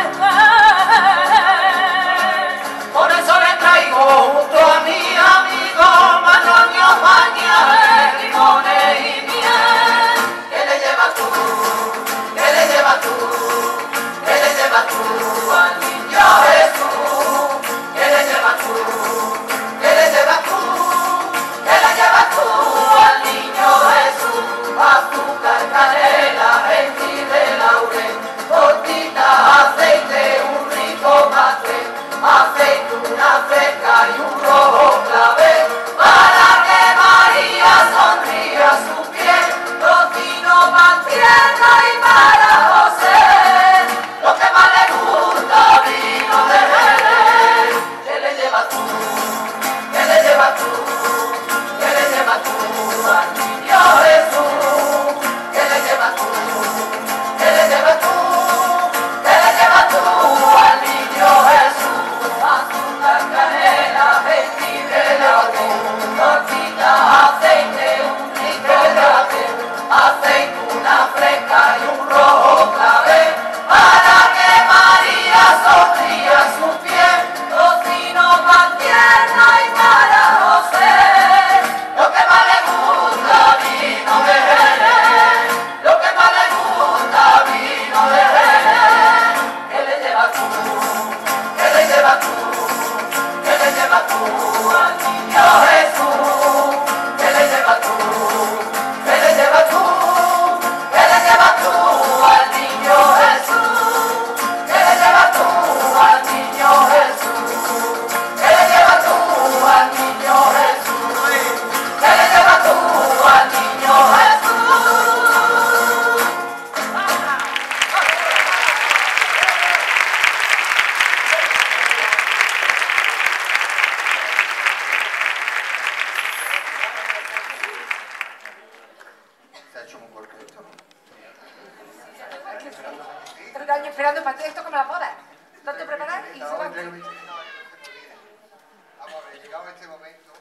amanecer. Por eso le traigo junto a mi amigo Manolio Mañana limones y miel. ¿Qué le llevas tú? ¿Qué le llevas tú? ¿Qué le llevas tú al niño Jesús? ¿Qué le llevas tú? ¿Qué le llevas tú? ¿Qué le llevas tú al niño Jesús? Azúcar, canela, jengibre, laurel, tortita, aceite, un rico pastel, aceituna fresca y un rojo clavel, para que María sonría su piel, tocino, pan tierno y para José, lo que más le gusta, vino de Jerez. ¿Qué le llevas tú? ¿Qué le llevas tú? ¿Qué le llevas tú al niño Jesús? ¿Qué le llevas tú? ¿Qué le llevas tú? ¿Qué le llevas tú al niño Jesús? Azúcar, canela, jengibre, laurel, tortita, aceite, un rico pastel, aceituna fresca y un rojo clavel, para que María sonría su piel, tocino, pan tierno y para José, lo que más le gusta, vino de Jerez, lo que más le gusta, vino de Jerez. ¿Qué le llevas tú? ¿Qué le llevas tú? ¿Qué le llevas tú al niño Jesús? ¿Qué le llevas tú? ¿Qué le llevas tú? ¿Qué le llevas tú al niño Jesús? ¿Qué le llevas tú al niño Jesús? ¿Qué le llevas tú al niño Jesús? ¿Qué le llevas tú al niño Jesús? Se ha hecho muy corto esto, ¿no? Pero un año esperando para esto como la boda. Tanto preparar y se va. Vamos a ver, llegado este momento,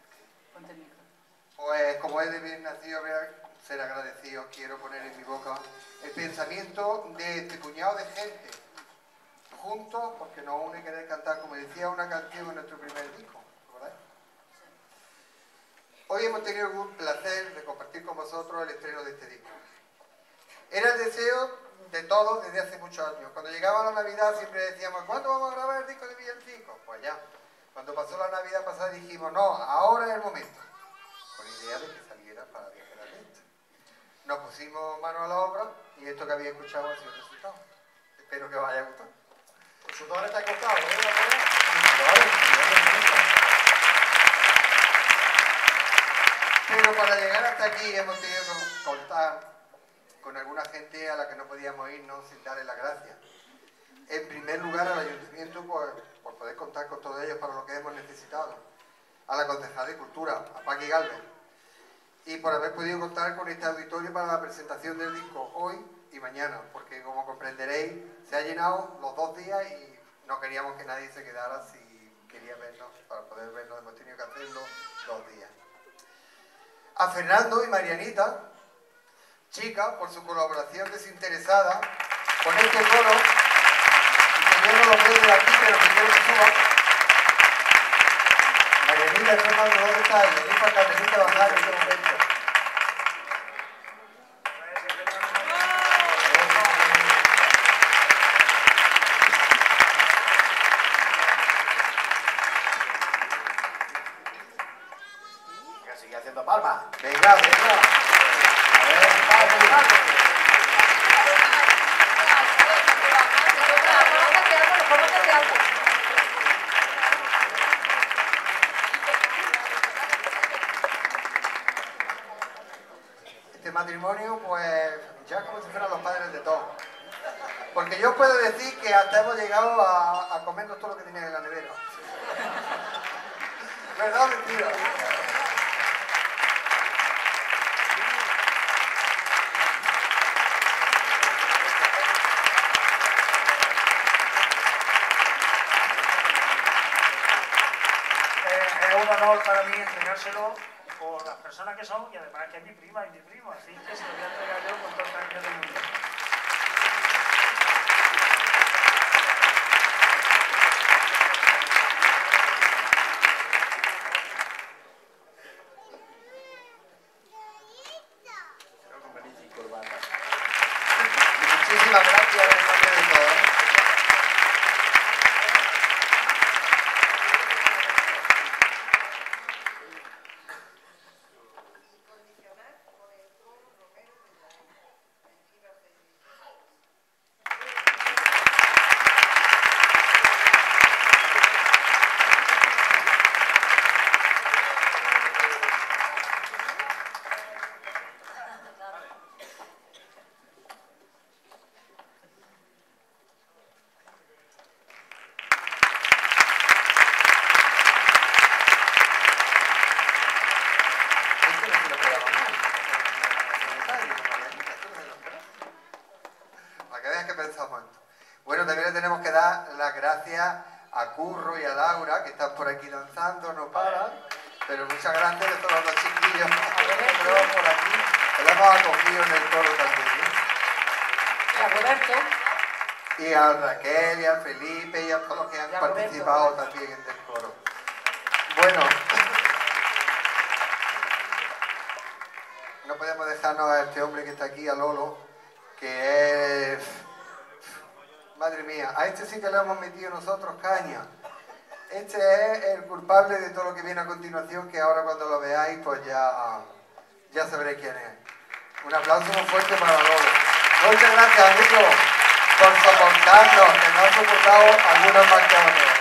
pues como es de bien nacido, ser agradecido, quiero poner en mi boca el pensamiento de este puñado de gente, juntos, porque nos une querer cantar, como decía, una canción en nuestro primer disco, ¿verdad? Hoy hemos tenido el placer de compartir con vosotros el estreno de este disco. Era el deseo de todos desde hace muchos años. Cuando llegaba la Navidad siempre decíamos, ¿cuándo vamos a grabar el disco de villancicos? Pues ya. Cuando pasó la Navidad pasada dijimos, no, ahora es el momento. Con la idea de que saliera para Viaje de la Lenta. Nos pusimos mano a la obra y esto que había escuchado ha sido el resultado. Espero que os haya gustado. sudor está cortado, ¿no? Pero para llegar hasta aquí hemos tenido que contar con alguna gente a la que no podíamos irnos sin darle las gracias. En primer lugar al Ayuntamiento por poder contar con todos ellos para lo que hemos necesitado. A la Concejal de Cultura, a Paqui Galvez. Y por haber podido contar con este auditorio para la presentación del disco hoy y mañana, porque como comprenderéis, se ha llenado los 2 días y no queríamos que nadie se quedara si quería vernos. Para poder vernos hemos tenido que hacerlo 2 días. A Fernando y Marianita, chicas, por su colaboración desinteresada con este coro, y que yo no lo veo de aquí, pero que quiero que suba. Marianita y Fernando, ¿dónde estáis? Venid para acá, tenéis que bajar en este momento. Sigue haciendo palmas. Venga, venga. A ver, vamos. Este matrimonio, pues, ya como si fueran los padres de todos. Porque yo puedo decir que hasta hemos llegado a comernos todo lo que tenía en la nevera. ¿Verdad o mentira? Es un honor para mí entregárselo por las personas que son y además que es mi prima y mi primo, así que se lo voy a entregar yo con todo el cariño del mundo. Muchísimas gracias en nombre de todos. Bueno, también le tenemos que dar las gracias a Curro y a Laura, que están por aquí danzando, no paran. Pero muchas gracias a todos los chiquillos que tenemos por aquí, que lo hemos acogido en el coro también. Y a Roberto. Y a Raquel, y a Felipe, y a todos los que han participado también en el coro. Bueno, no podemos dejarnos a este hombre que está aquí, a Lolo, que es... Madre mía, a este sí que le hemos metido nosotros caña. Este es el culpable de todo lo que viene a continuación, que ahora cuando lo veáis, pues ya sabréis quién es. Un aplauso muy fuerte para Lolo. Muchas gracias, amigos, por soportarnos, que nos han soportado algunos más que otros.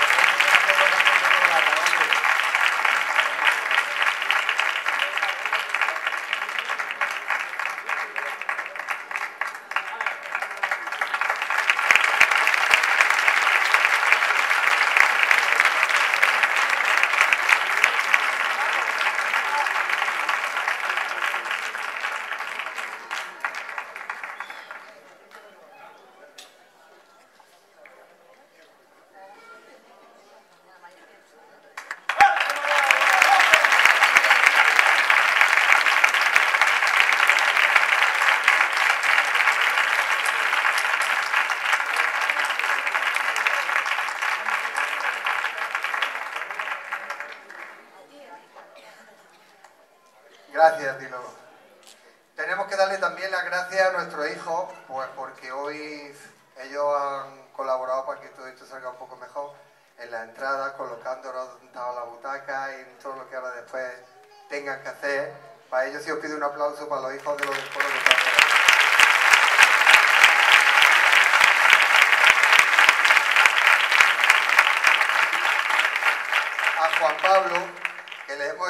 Gracias, Dilo. Tenemos que darle también las gracias a nuestros hijos, pues porque hoy ellos han colaborado para que todo esto salga un poco mejor en la entrada, colocándonos a la butaca y en todo lo que ahora después tengan que hacer. Para ellos sí os pido un aplauso para los hijos de los del coro de Cáceres.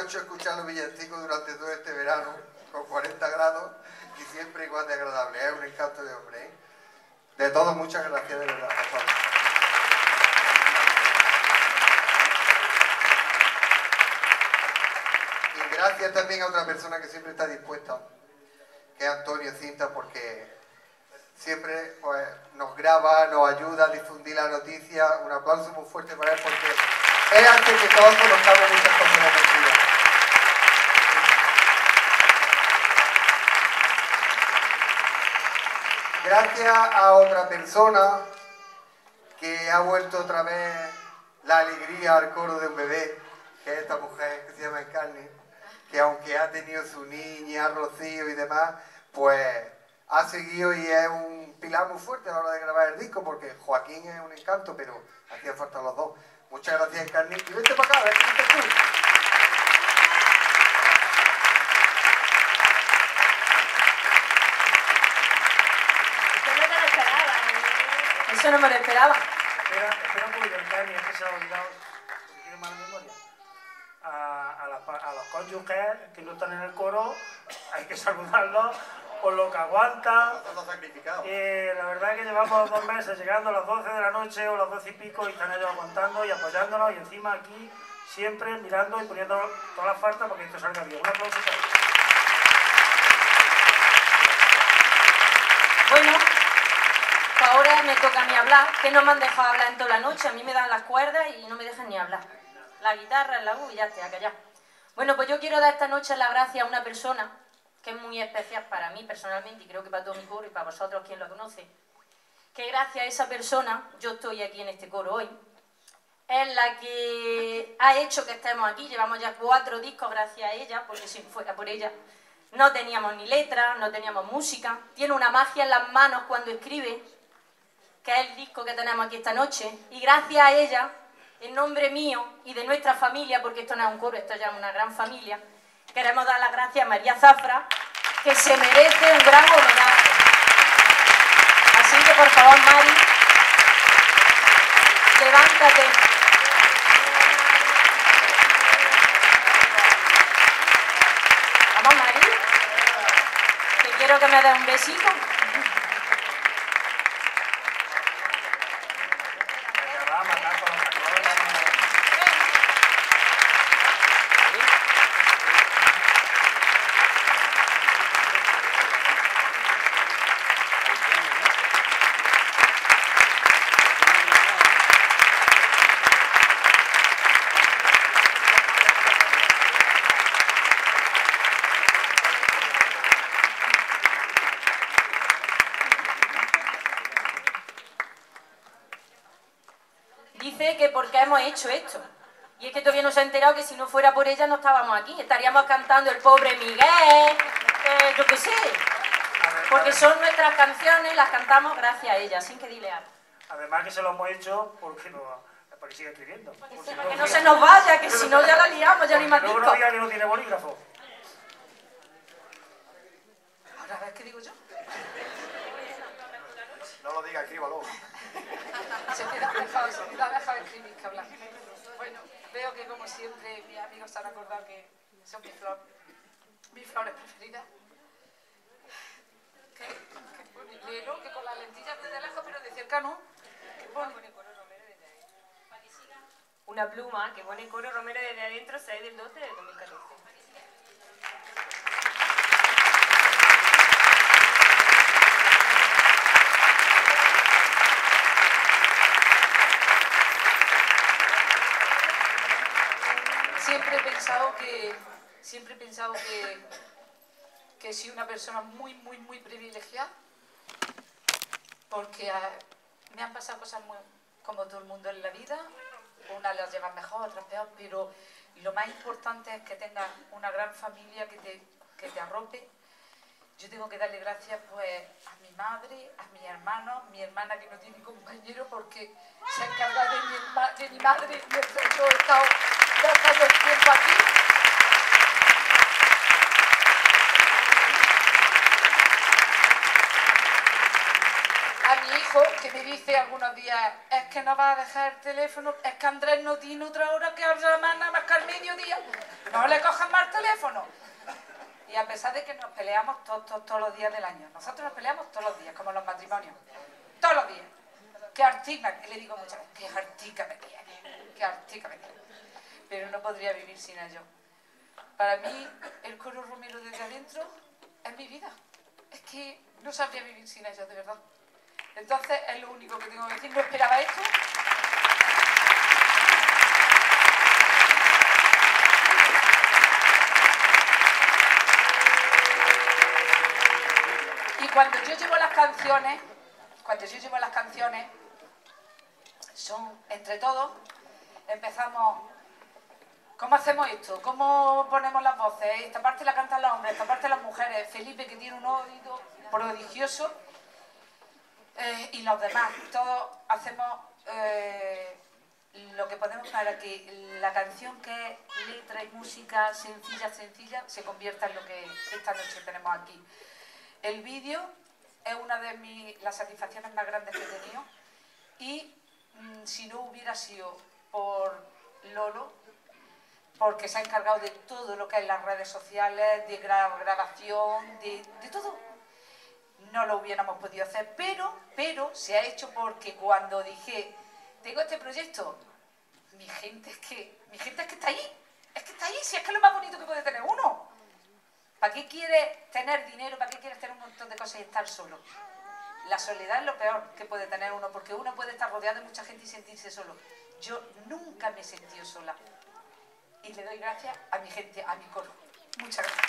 hecho escuchar los villancicos durante todo este verano, con 40 grados, y siempre igual de agradable. Es un encanto de hombre, ¿eh? De todos, muchas gracias de verdad. Por favor. Y gracias también a otra persona que siempre está dispuesta, que es Antonio Cinta, porque siempre pues, nos graba, nos ayuda a difundir la noticia. Un aplauso muy fuerte para él, porque es antes que todos conozcamos muchas cosas de la vida. Gracias a otra persona que ha vuelto otra vez la alegría al coro de un bebé, que es esta mujer que se llama Encarni, que aunque ha tenido su niña, Rocío y demás, pues ha seguido y es un pilar muy fuerte a la hora de grabar el disco, porque Joaquín es un encanto, pero hacían falta los dos. Muchas gracias, Encarni, y vente para acá, vente tú. Eso no me lo esperaba. Espera un poquito, Encarni, es que se ha olvidado, si tiene mala memoria. A los cónyuges que no están en el coro, hay que saludarlos por lo que aguantan. La verdad es que llevamos 2 meses llegando a las 12 de la noche o las 12 y pico y están ellos aguantando y apoyándonos, y encima aquí siempre mirando y poniendo todas las faltas para que esto salga bien. Un aplauso para ellos. Bueno, pues ahora me toca a mí hablar, que no me han dejado hablar en toda la noche. A mí me dan las cuerdas y no me dejan ni hablar. La guitarra, el laúd y ya está, a callar. Bueno, pues yo quiero dar esta noche las gracias a una persona que es muy especial para mí personalmente, y creo que para todo mi coro y para vosotros, quien lo conoce, que gracias a esa persona yo estoy aquí en este coro hoy. Es la que ha hecho que estemos aquí. Llevamos ya 4 discos gracias a ella, porque si fuera por ella no teníamos ni letra, no teníamos música. Tiene una magia en las manos cuando escribe, que es el disco que tenemos aquí esta noche, y gracias a ella, en nombre mío y de nuestra familia, porque esto no es un coro, esto ya es una gran familia, queremos dar las gracias a María Zafra, que se merece un gran homenaje. Así que por favor, Mari, levántate. Vamos, Mari, que quiero que me des un besito. Dice que por qué hemos hecho esto. Y es que todavía no se ha enterado que si no fuera por ella no estábamos aquí. Estaríamos cantando El pobre Miguel, yo qué sé. Porque son nuestras canciones, las cantamos gracias a ella, sin que dile algo. Además que se lo hemos hecho porque sigue escribiendo. Para que no se nos vaya, que si no ya la liamos, ya ni más disco. Luego no diga que no tiene bolígrafo. Ahora a ver qué digo yo. No lo diga, escríbalo. Se me ha dejado escribir que hablar. Bueno, veo que como siempre mis amigos se han acordado que son mis flores preferidas. ¿Qué pone? Léelo, que con las lentillas desde lejos, pero de cerca no. ¿Qué pone? Una pluma que pone Coro Romero desde adentro, 6 del 12 del 2014. Siempre he pensado que he sido una persona muy privilegiada, porque me han pasado cosas muy, como todo el mundo en la vida. Unas las llevan mejor, otras peor, pero lo más importante es que tengas una gran familia que te arrope. Yo tengo que darle gracias pues a mi madre, a mi hermano, mi hermana que no tiene compañero porque se ha encargado de mi madre mientras yo he estado gastando el tiempo aquí. A mi hijo, que me dice algunos días, es que no va a dejar el teléfono, es que Andrés no tiene otra hora que llamar nada más que al mediodía, no le cojan más el teléfono. Y a pesar de que nos peleamos todos los días del año, nosotros nos peleamos todos los días, como los matrimonios, todos los días. Qué artica, y le digo muchas veces, qué artica me tiene, qué artica me tiene. Pero no podría vivir sin ello. Para mí, el coro Romero desde adentro es mi vida. Es que no sabría vivir sin ellos, de verdad. Entonces, es lo único que tengo que decir. No esperaba esto. Y cuando yo llevo las canciones, son entre todos, empezamos, ¿cómo hacemos esto? ¿Cómo ponemos las voces? Esta parte la cantan los hombres, esta parte las mujeres, Felipe que tiene un oído prodigioso, y los demás, todos hacemos lo que podemos para que la canción, que es letra y música sencilla, se convierta en lo que esta noche tenemos aquí. El vídeo es una de las satisfacciones más grandes que he tenido, y si no hubiera sido por Lolo, porque se ha encargado de todo lo que es las redes sociales, de grabación, de todo, no lo hubiéramos podido hacer, pero se ha hecho porque cuando dije, tengo este proyecto, mi gente es que está ahí, si es que es lo más bonito que puede tener uno. ¿Para qué quieres tener dinero? ¿Para qué quieres tener un montón de cosas y estar solo? La soledad es lo peor que puede tener uno, porque uno puede estar rodeado de mucha gente y sentirse solo. Yo nunca me he sentido sola. Y le doy gracias a mi gente, a mi coro. Muchas gracias.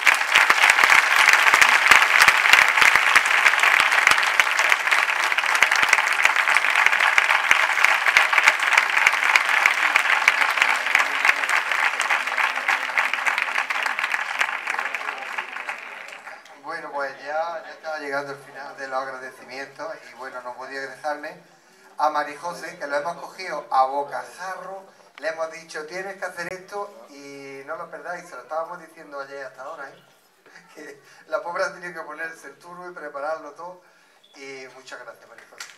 Bueno, pues ya estaba llegando el final de los agradecimientos y bueno, no podía dejarme a Marijose, que lo hemos cogido a bocajarro, le hemos dicho tienes que hacer esto y no lo perdáis, se lo estábamos diciendo ayer hasta ahora, que la pobre ha tenido que ponerse el turno y prepararlo todo, y muchas gracias, Marijose.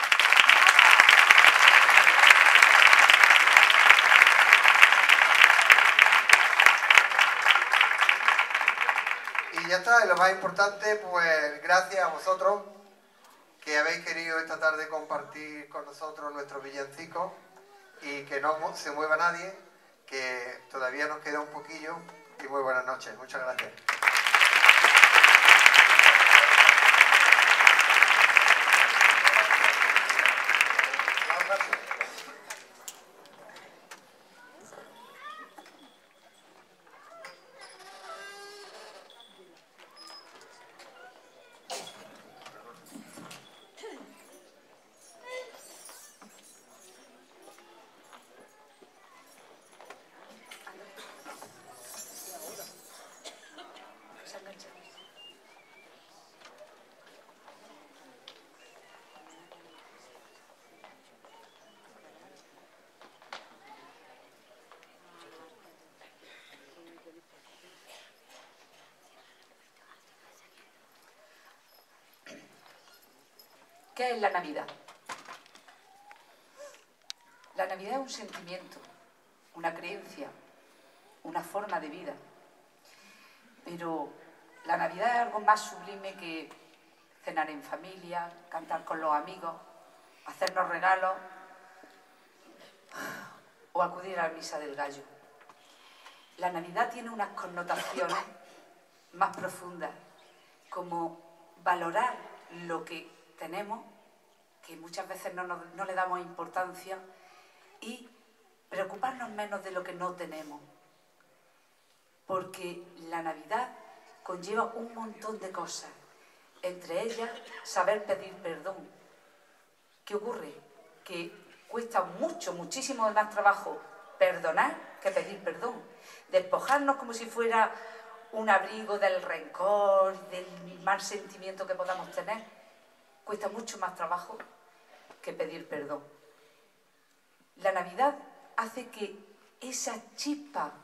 Y ya está, y lo más importante, pues gracias a vosotros que habéis querido esta tarde compartir con nosotros nuestros villancicos, y que no se mueva nadie, que todavía nos queda un poquillo, y muy buenas noches, muchas gracias. ¿Qué es la Navidad? La Navidad es un sentimiento, una creencia, una forma de vida. Pero la Navidad es algo más sublime que cenar en familia, cantar con los amigos, hacernos regalos o acudir a la misa del gallo. La Navidad tiene unas connotaciones más profundas, como valorar lo que tenemos, que muchas veces no le damos importancia, y preocuparnos menos de lo que no tenemos. Porque la Navidad conlleva un montón de cosas, entre ellas saber pedir perdón. ¿Qué ocurre? Que cuesta muchísimo más trabajo perdonar que pedir perdón. Despojarnos como si fuera un abrigo del rencor, del mal sentimiento que podamos tener, cuesta mucho más trabajo que pedir perdón. La Navidad hace que esa chispa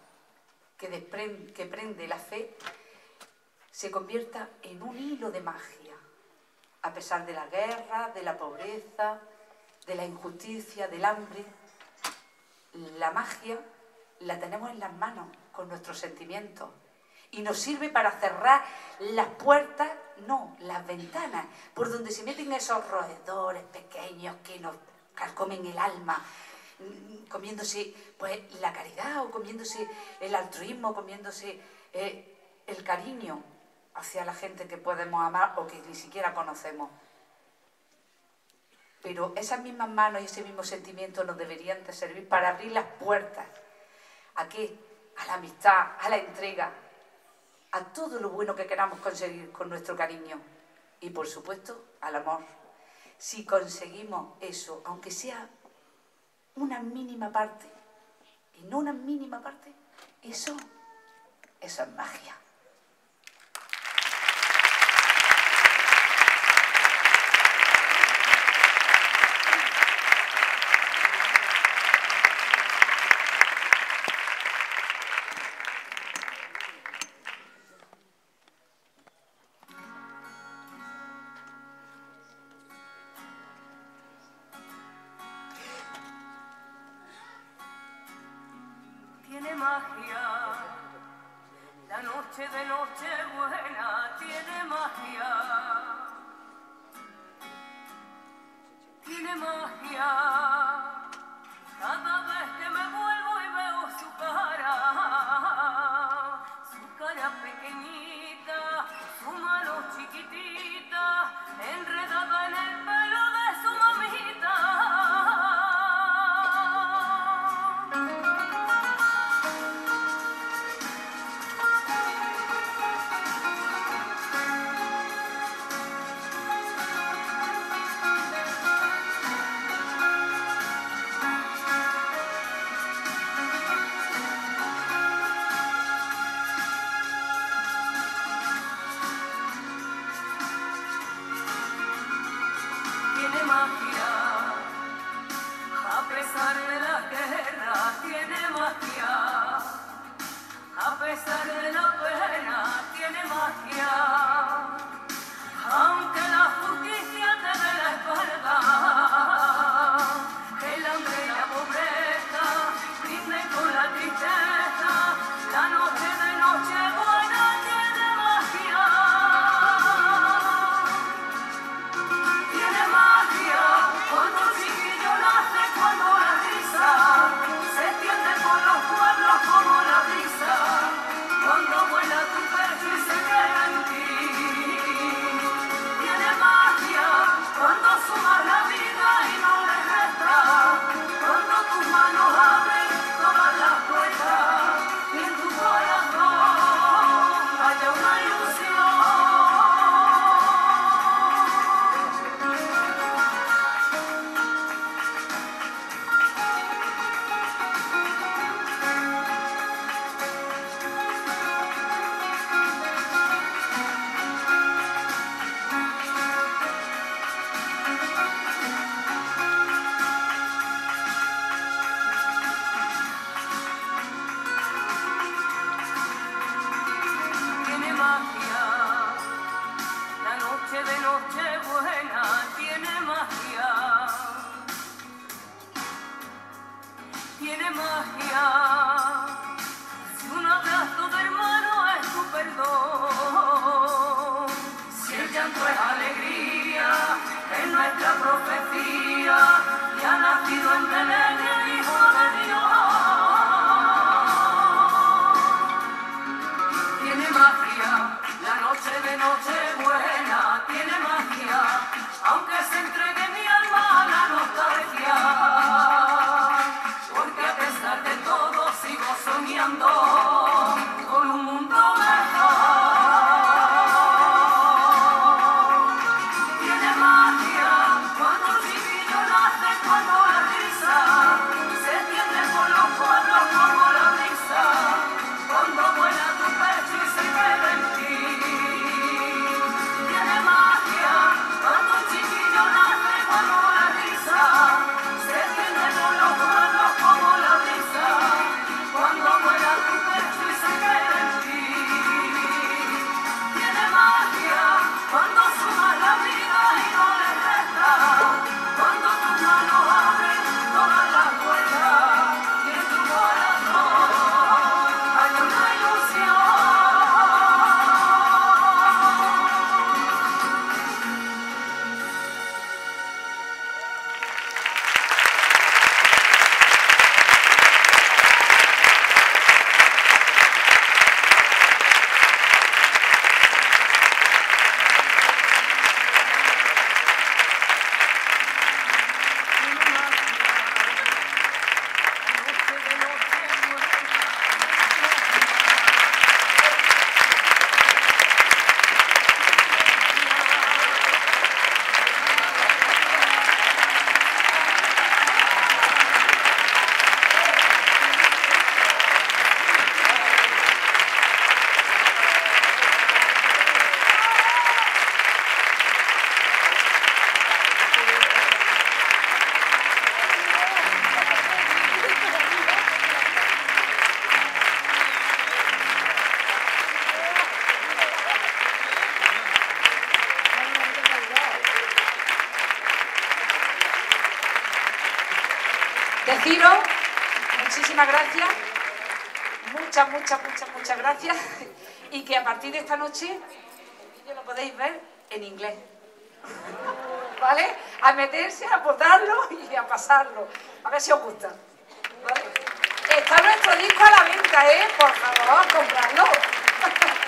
que prende la fe se convierta en un hilo de magia. A pesar de la guerra, de la pobreza, de la injusticia, del hambre, la magia la tenemos en las manos, con nuestros sentimientos. Y nos sirve para cerrar las puertas, no, las ventanas, por donde se meten esos roedores pequeños que nos carcomen el alma, comiéndose pues la caridad, o comiéndose el altruismo, comiéndose el cariño hacia la gente que podemos amar o que ni siquiera conocemos. Pero esas mismas manos y ese mismo sentimiento nos deberían de servir para abrir las puertas. ¿A qué? A la amistad, a la entrega, a todo lo bueno que queramos conseguir con nuestro cariño y, por supuesto, al amor. Si conseguimos eso, aunque sea una mínima parte, y no una mínima parte, eso es magia. Tiene magia, la noche de Nochebuena tiene magia, tiene magia, cada vez que me vuelvo y veo su cara pequeñita, su mano chiquitita, enredada en el pelo de su mamita. Tiene magia, a pesar de la guerra, tiene magia, a pesar de la pena, tiene magia, aunque la justicia te dé la espalda, el hambre y la pobreza brinden con la tristeza, la noche de Nochebuena tiene magia. Tiene magia, cuando un chiquillo nace, cuando la risa se extiende por los pueblos como la brisa, cuando vuela tu pecho y se queda en ti. Tiene magia, cuando sumas la vida y no le restas, cuando tus manos abren todas las puertas y en tu corazón haya una ilusión. Tiene magia, la noche de Nochebuena tiene magia, tiene magia, si un abrazo de hermano es tu perdón, si el llanto es alegría, es nuestra profecía, y ha nacido en Belén el Hijo de Dios. Tiene magia, la noche de Nochebuena tiene magia, aunque se entregue mi alma a la nostalgia, porque a pesar de todo deciros muchísimas gracias, muchas gracias, y que a partir de esta noche el vídeo lo podéis ver en inglés, ¿vale? A meterse, a votarlo y a pasarlo, a ver si os gusta, ¿vale? Está nuestro disco a la venta, por favor, compradlo.